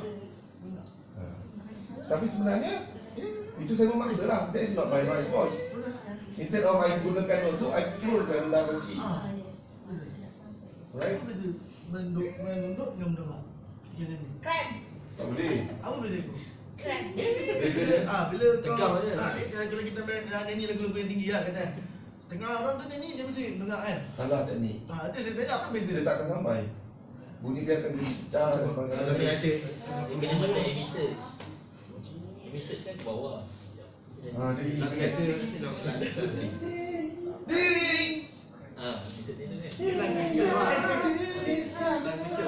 Tapi sebenarnya itu saya memaksa lah. That is not my right voice. Instead of I gunakan note tu, I keluarkan double key. Right? Apa beza menunduk dengan mendongak? Kira ni. Cramp. Tak boleh. Apa beza tu? Cramp. Beza Bila kau Tegang je. kalau kita nak nyanyi lagu-lagu yang tinggi lah kata. Setengah orang tu nyanyi dia mesti mendongak kan. salah teknik. Itu saya tanya apa beza Dia tak akan sampai. Bunyi dia akan jadi pecah dan Kalau sebagainya. dia ada Dia kena macam Amy Search. Amy Search kan ke bawah. Jadi nak kata diri. Amy Search dia kan. Dia lagu Mister lah. Lagu Mister.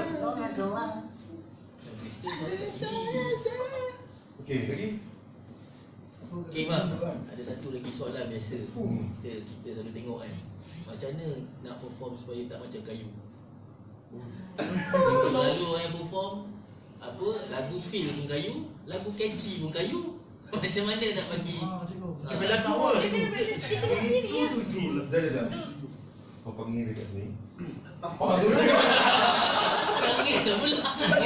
Mister suara kat sini. Okey, lagi. Okay bang, ada satu lagi soalan biasa kita selalu tengok kan. Macam mana nak perform supaya tak macam kayu? Selalu orang yang perform apa, lagu feel pun kayu, lagu catchy pun kayu. Macam mana nak bagi Macam bela tawa. Dia kena practice sendiri ya. Dah. Kau panggil dekat sini. Panggil sebelah.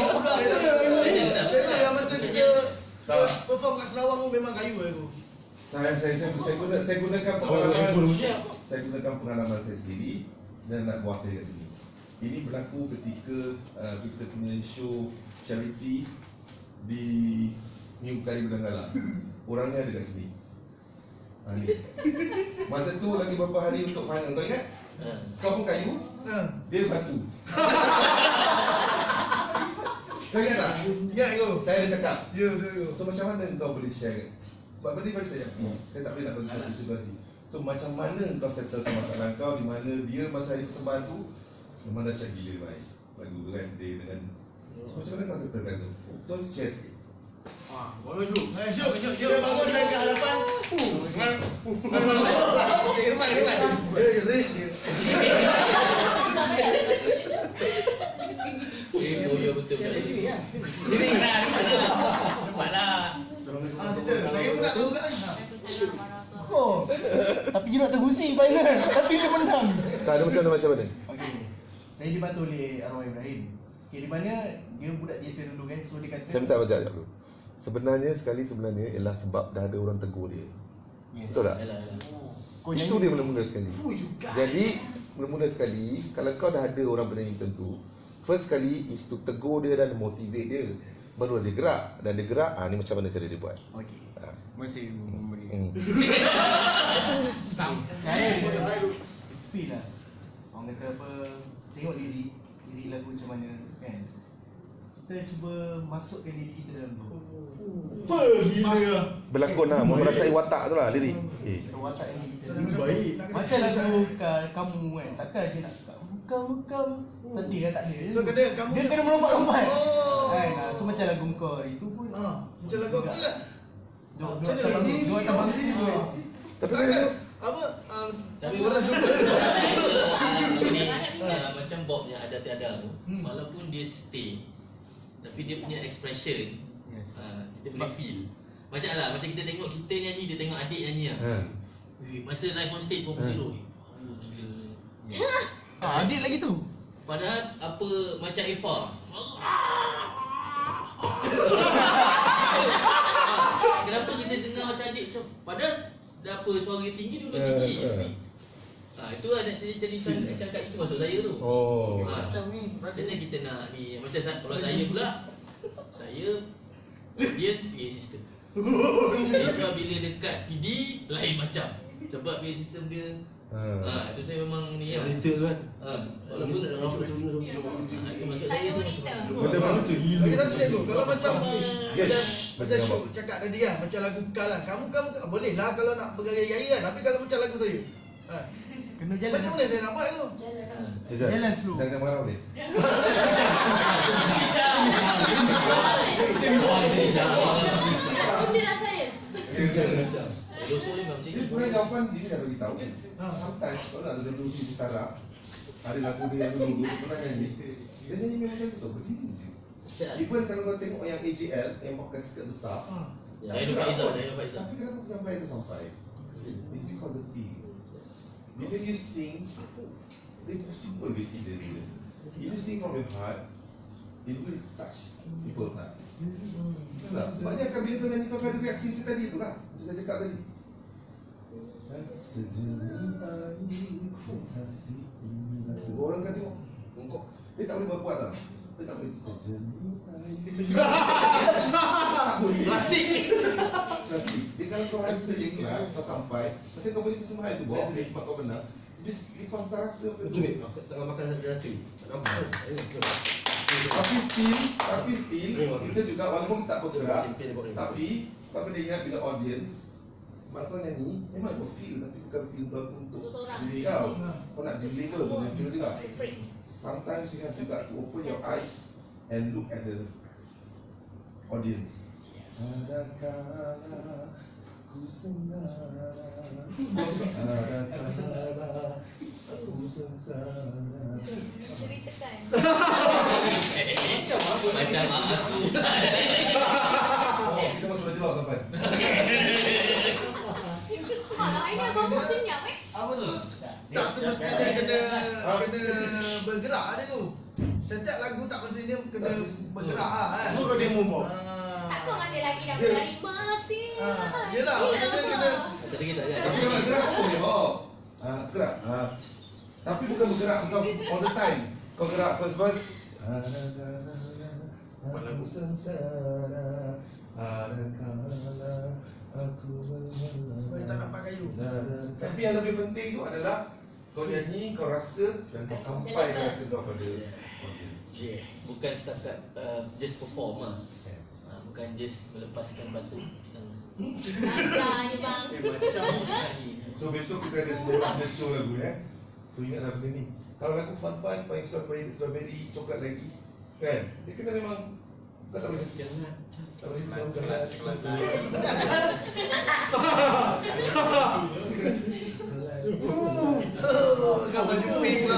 Jadi yang masa kita perform kat Selawang tu memang kayu aku. Saya gunakan pengalaman saya gunakan pengalaman saya sendiri dan nak buat saya kat sini. Ini berlaku ketika kita punya show charity di New Kari Bedanggala. Orangnya ada kat sini. Ni. Masa tu lagi beberapa hari untuk final. Kau ingat? Kau pun kayu, dia batu. Kau ingat tak? Ingat aku. Saya ada cakap. Ya, betul. So macam mana kau boleh share? Sebab tadi baru saya cakap, saya tak boleh nak bagi satu situasi. So macam mana kau settlekan masalah kau, di mana dia masa hari persembahan tu memang dahsyat gila baik lagu tu kan, dia dengan. So macam mana kau settlekan tu? So share sikit. Boleh syuk. Syuk bangun dan ke hadapan. Race dia. Ya betul. sini lah. Sini. Nampaklah. Saya pun nak tahu kan. Oh. Tapi dia nak tergusi final. Tapi dia menang. Tak ada macam mana? Okey. Saya dibantu oleh arwah Ibrahim. Okey, di mana dia budak teater dulu kan. So dia kata Saya minta baca dulu. Sebenarnya ialah sebab dah ada orang tegur dia. yes. Betul tak? Yalah. Kau Itu nyanyi dia mula-mula sekali. juga. Jadi mula-mula sekali, kalau kau dah ada orang penyanyi tertentu, first kali is to tegur dia dan motivate dia. Baru dia gerak. Dan dia gerak, ni macam mana cara dia buat. Okey. Ha. Masih memberi. Saya Feel lah. Orang kata apa, tengok lirik lagu macam mana kan. Kita cuba masukkan diri kita dalam tu. Berlakon lah, merasai watak tu lah lirik. Kita watak diri kita. baik. Macam lagu kamu kan. Takkan dia nak kamu sedih kan, tak ada. So, kata kamu dia kena melompat-lompat. Oh. Kan. So macam lagu kau itu pun Macam lagu aku lah. Dua tabang tu. Tapi Apa? Tapi orang macam Bob yang ada tiada tu, walaupun dia stay, tapi dia punya expression, Yes. kita boleh feel. Macam kita tengok kita nyanyi, dia tengok adik nyanyi lah. Masa live on stage pun gila. Adik lagi tu. Padahal apa macam Eva. Kenapa kita dengar macam adik macam, padahal dah apa suara tinggi dulu tinggi. Itu ada jadi cakap itu masuk saya tu. Oh. Macam mana kita nak ni, macam kalau saya pula, saya audience PA system. Sebab bila dekat PD lain macam. Sebab PA system dia Itu saya memang ni ya. Wanita tu kan. Walaupun Wanita dalam apa tu ni tu. itu maksud Tak saya ada tu wanita. Benda macam tu. Bagi satu cikgu, kalau macam Yes. macam Syuk cakap tadi kan, macam lagu Kal kan. Kamu boleh lah kalau nak bergaya-gaya kan. Tapi kalau macam lagu saya, Kena jalan. macam mana saya nak buat tu? Jalan slow. Jangan marah boleh. Inilah saya. Dosa ni memang Jadi macam sebenarnya jawapan Jimmy dah beritahu. Sometimes kalau nak dulu si Sarah, ada lagu dia yang dulu pernah nyanyi. Dia nyanyi memang macam tu, berdiri je. Even kalau kau tengok yang AJL, yang pakai skirt besar, Dino Faizal. tapi kenapa penyampaian itu sampai? It's because of feel. Bila you sing, dia simple basic dia. If you sing from your heart, it will touch people's heart. Sebabnya kan bila kau nyanyi kau ada reaksi macam tadi tu lah. Macam saya cakap tadi. Sejenak air fantasi. Orang kan tengok bongkok. Dia tak boleh berbuat tau. Dia tak boleh sejenak air. Tak boleh. Plastik. Dia kalau kau rasa je kelas, kau sampai. Macam kau boleh persembahan tu bawa sebab kau benar. Dia kau rasa apa tu. Tengah makan rasa. Tapi still kita juga walaupun tak bergerak, tapi kau kena ingat bila audience sebab kau nyanyi memang kau feel tapi bukan feel kau untuk diri kau. Kau nak deliver punya feel juga. Sometimes you have juga to open your eyes and look at the audience. Adakah ku sengsara? Adakah aku sengsara? Ceritakan. Macam aku. Oh, kita masuk dah jawab sampai. Malah ini abang senyap Apa tu? Tak semestinya kena bergerak dia tu. Setiap lagu tak mestinya kena bergerak lah kan. Suruh dia move. Tak kau masih lagi nak berlari masih. Yelah, maksudnya kena. Macam kita tak Tapi kalau nak gerak pun boleh bawa. Gerak. Tapi bukan bergerak kau all the time. Kau gerak first verse. Aku sengsara. Adakah aku Supaya tak nampak kayu. Tapi yang lebih penting tu adalah kau nyanyi, kau rasa dan kau sampai rasa kau pada audience. Bukan setakat just perform lah. Bukan just melepaskan batu. Agaknya bang. So besok kita ada semua ada show lagu So ingatlah benda ni. Kalau lagu fun-fun, paling strawberry, coklat lagi kan? Dia kena memang kau tak boleh tak boleh coklat. Kau baju pink pula.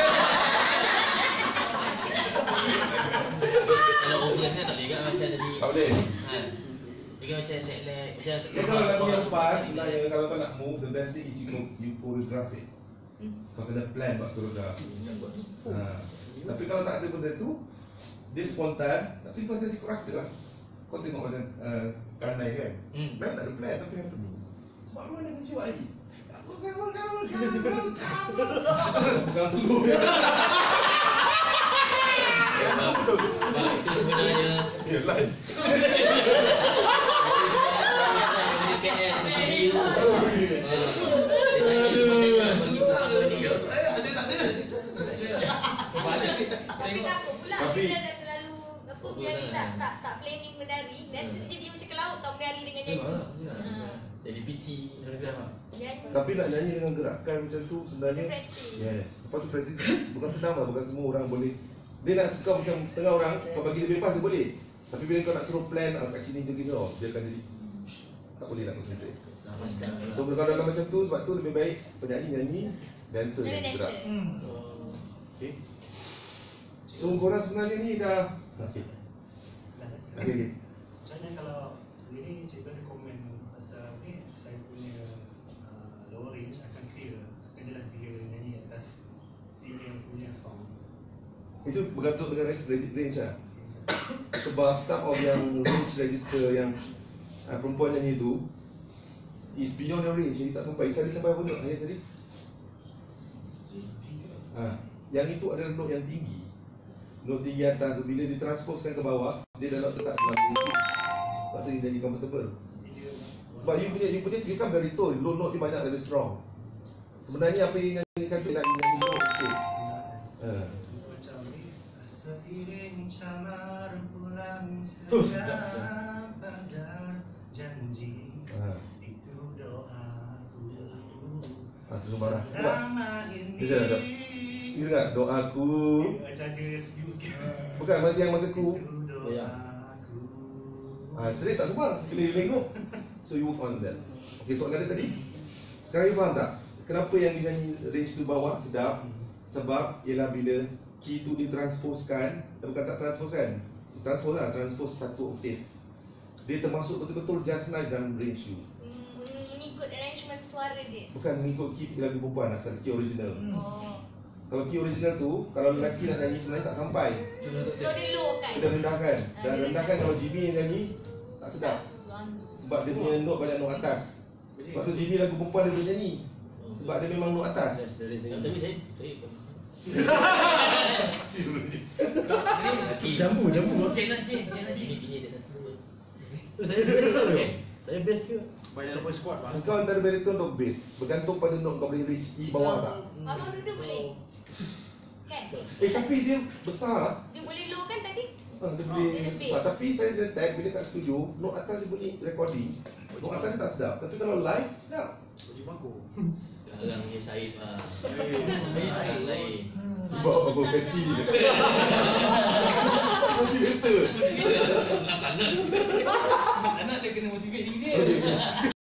Kalau oververse kan tak boleh kan macam tadi. Tak boleh. Dia kan macam lag macam Kalau lagu yang fast, sebenarnya kalau kau nak move, the best thing is you choreograph it. Kau kena plan buat choreograph. Tapi kalau tak ada benda tu, dia spontan, tapi kau jadi kau rasa lah. Kau tengok macam Kanai kan, memang tak ada plan tapi happening. Sebab mana dia mencuba lagi? Itu sebenarnya Ya lain. KL TV tu. Dia tanya dia bagi Tapi takut pula Tapi- bila dah terlalu apa menari tak planning menari dan jadi macam ke laut tau menari dengan nyanyi. jadi pici program. Nyanyi. Tapi nak nyanyi dengan gerakan macam tu sebenarnya Dia practice. yes. Lepas tu practice bukan senang lah, bukan semua orang boleh. Dia nak suka macam setengah orang, kau bagi dia bebas dia boleh. Tapi bila kau nak suruh plan kat sini je gitu, dia akan jadi tak boleh nak concentrate. So kalau dalam macam tu, sebab tu lebih baik penyanyi nyanyi, dancer Jadi yang dancer. gerak. Okay. So korang sebenarnya ni dah okay. Macam mana kalau sebelum ni cikgu ada komen pasal ni saya punya lower range akan clear, akan jelas bila nyanyi atas dia punya song. Itu bergantung dengan range lah. Sebab some of yang range register yang perempuan nyanyi tu is beyond your range, jadi tak sampai. Tadi sampai apa note? Tadi? Yang itu adalah note yang tinggi. Note tinggi atas, so bila ditransposkan ke bawah, dia dah nak tetap dalam range. Sebab tu dia jadi comfortable. Sebab you punya dia kan baritone, low note dia banyak, lebih strong. Sebenarnya apa yang nyanyikan tu nak nyanyi tu okey. Macam ni seiring camar pulang Oh, saja sedap, pada janji itu doaku. Tu sembarang. Selama ini. Sekejap. Ini dengar doaku. Jaga sejuk sikit. Bukan masa yang masa ku. Itu doaku. Straight tak semua. Keliling tu. So you work on that. Okey, soalan dia tadi. Sekarang you faham tak? Kenapa yang dinyanyi range tu bawah sedap? Sebab ialah bila key tu ditransposkan, bukan tak transposkan. Transpose lah, transpose satu oktav. Dia termasuk betul-betul just nice dalam range you. Mengikut arrangement suara dia. Bukan mengikut key lagu perempuan asal key original. Oh. Kalau key original tu, kalau lelaki nak nyanyi sebenarnya tak sampai. So dia low kan? Dia rendahkan. Dan dia rendahkan kalau Jimmy yang nyanyi tak sedap. Sebab dia punya note banyak note atas. Sebab tu Jimmy lagu perempuan dia boleh nyanyi. Sebab dia memang note atas. Tapi saya Jambu. Cik nak bini dia satu. Saya best ke? Banyak lupa squad bang. Kau antara baritone atau bass, bergantung pada note kau boleh reach E bawah tak. Abang duduk boleh? Kan? Tapi dia besar. Dia boleh low kan tadi? Dia boleh Dia besar. bass. Tapi saya detect bila kat studio, note atas dia bunyi recording. Note atas dia tak sedap. Tapi kalau live, sedap. Uji bangku. Sekarang ni Syed Syed lain. Sebab apa versi dia. Motivator. Nak sangat. Anak dia kena motivate diri dia. Okay.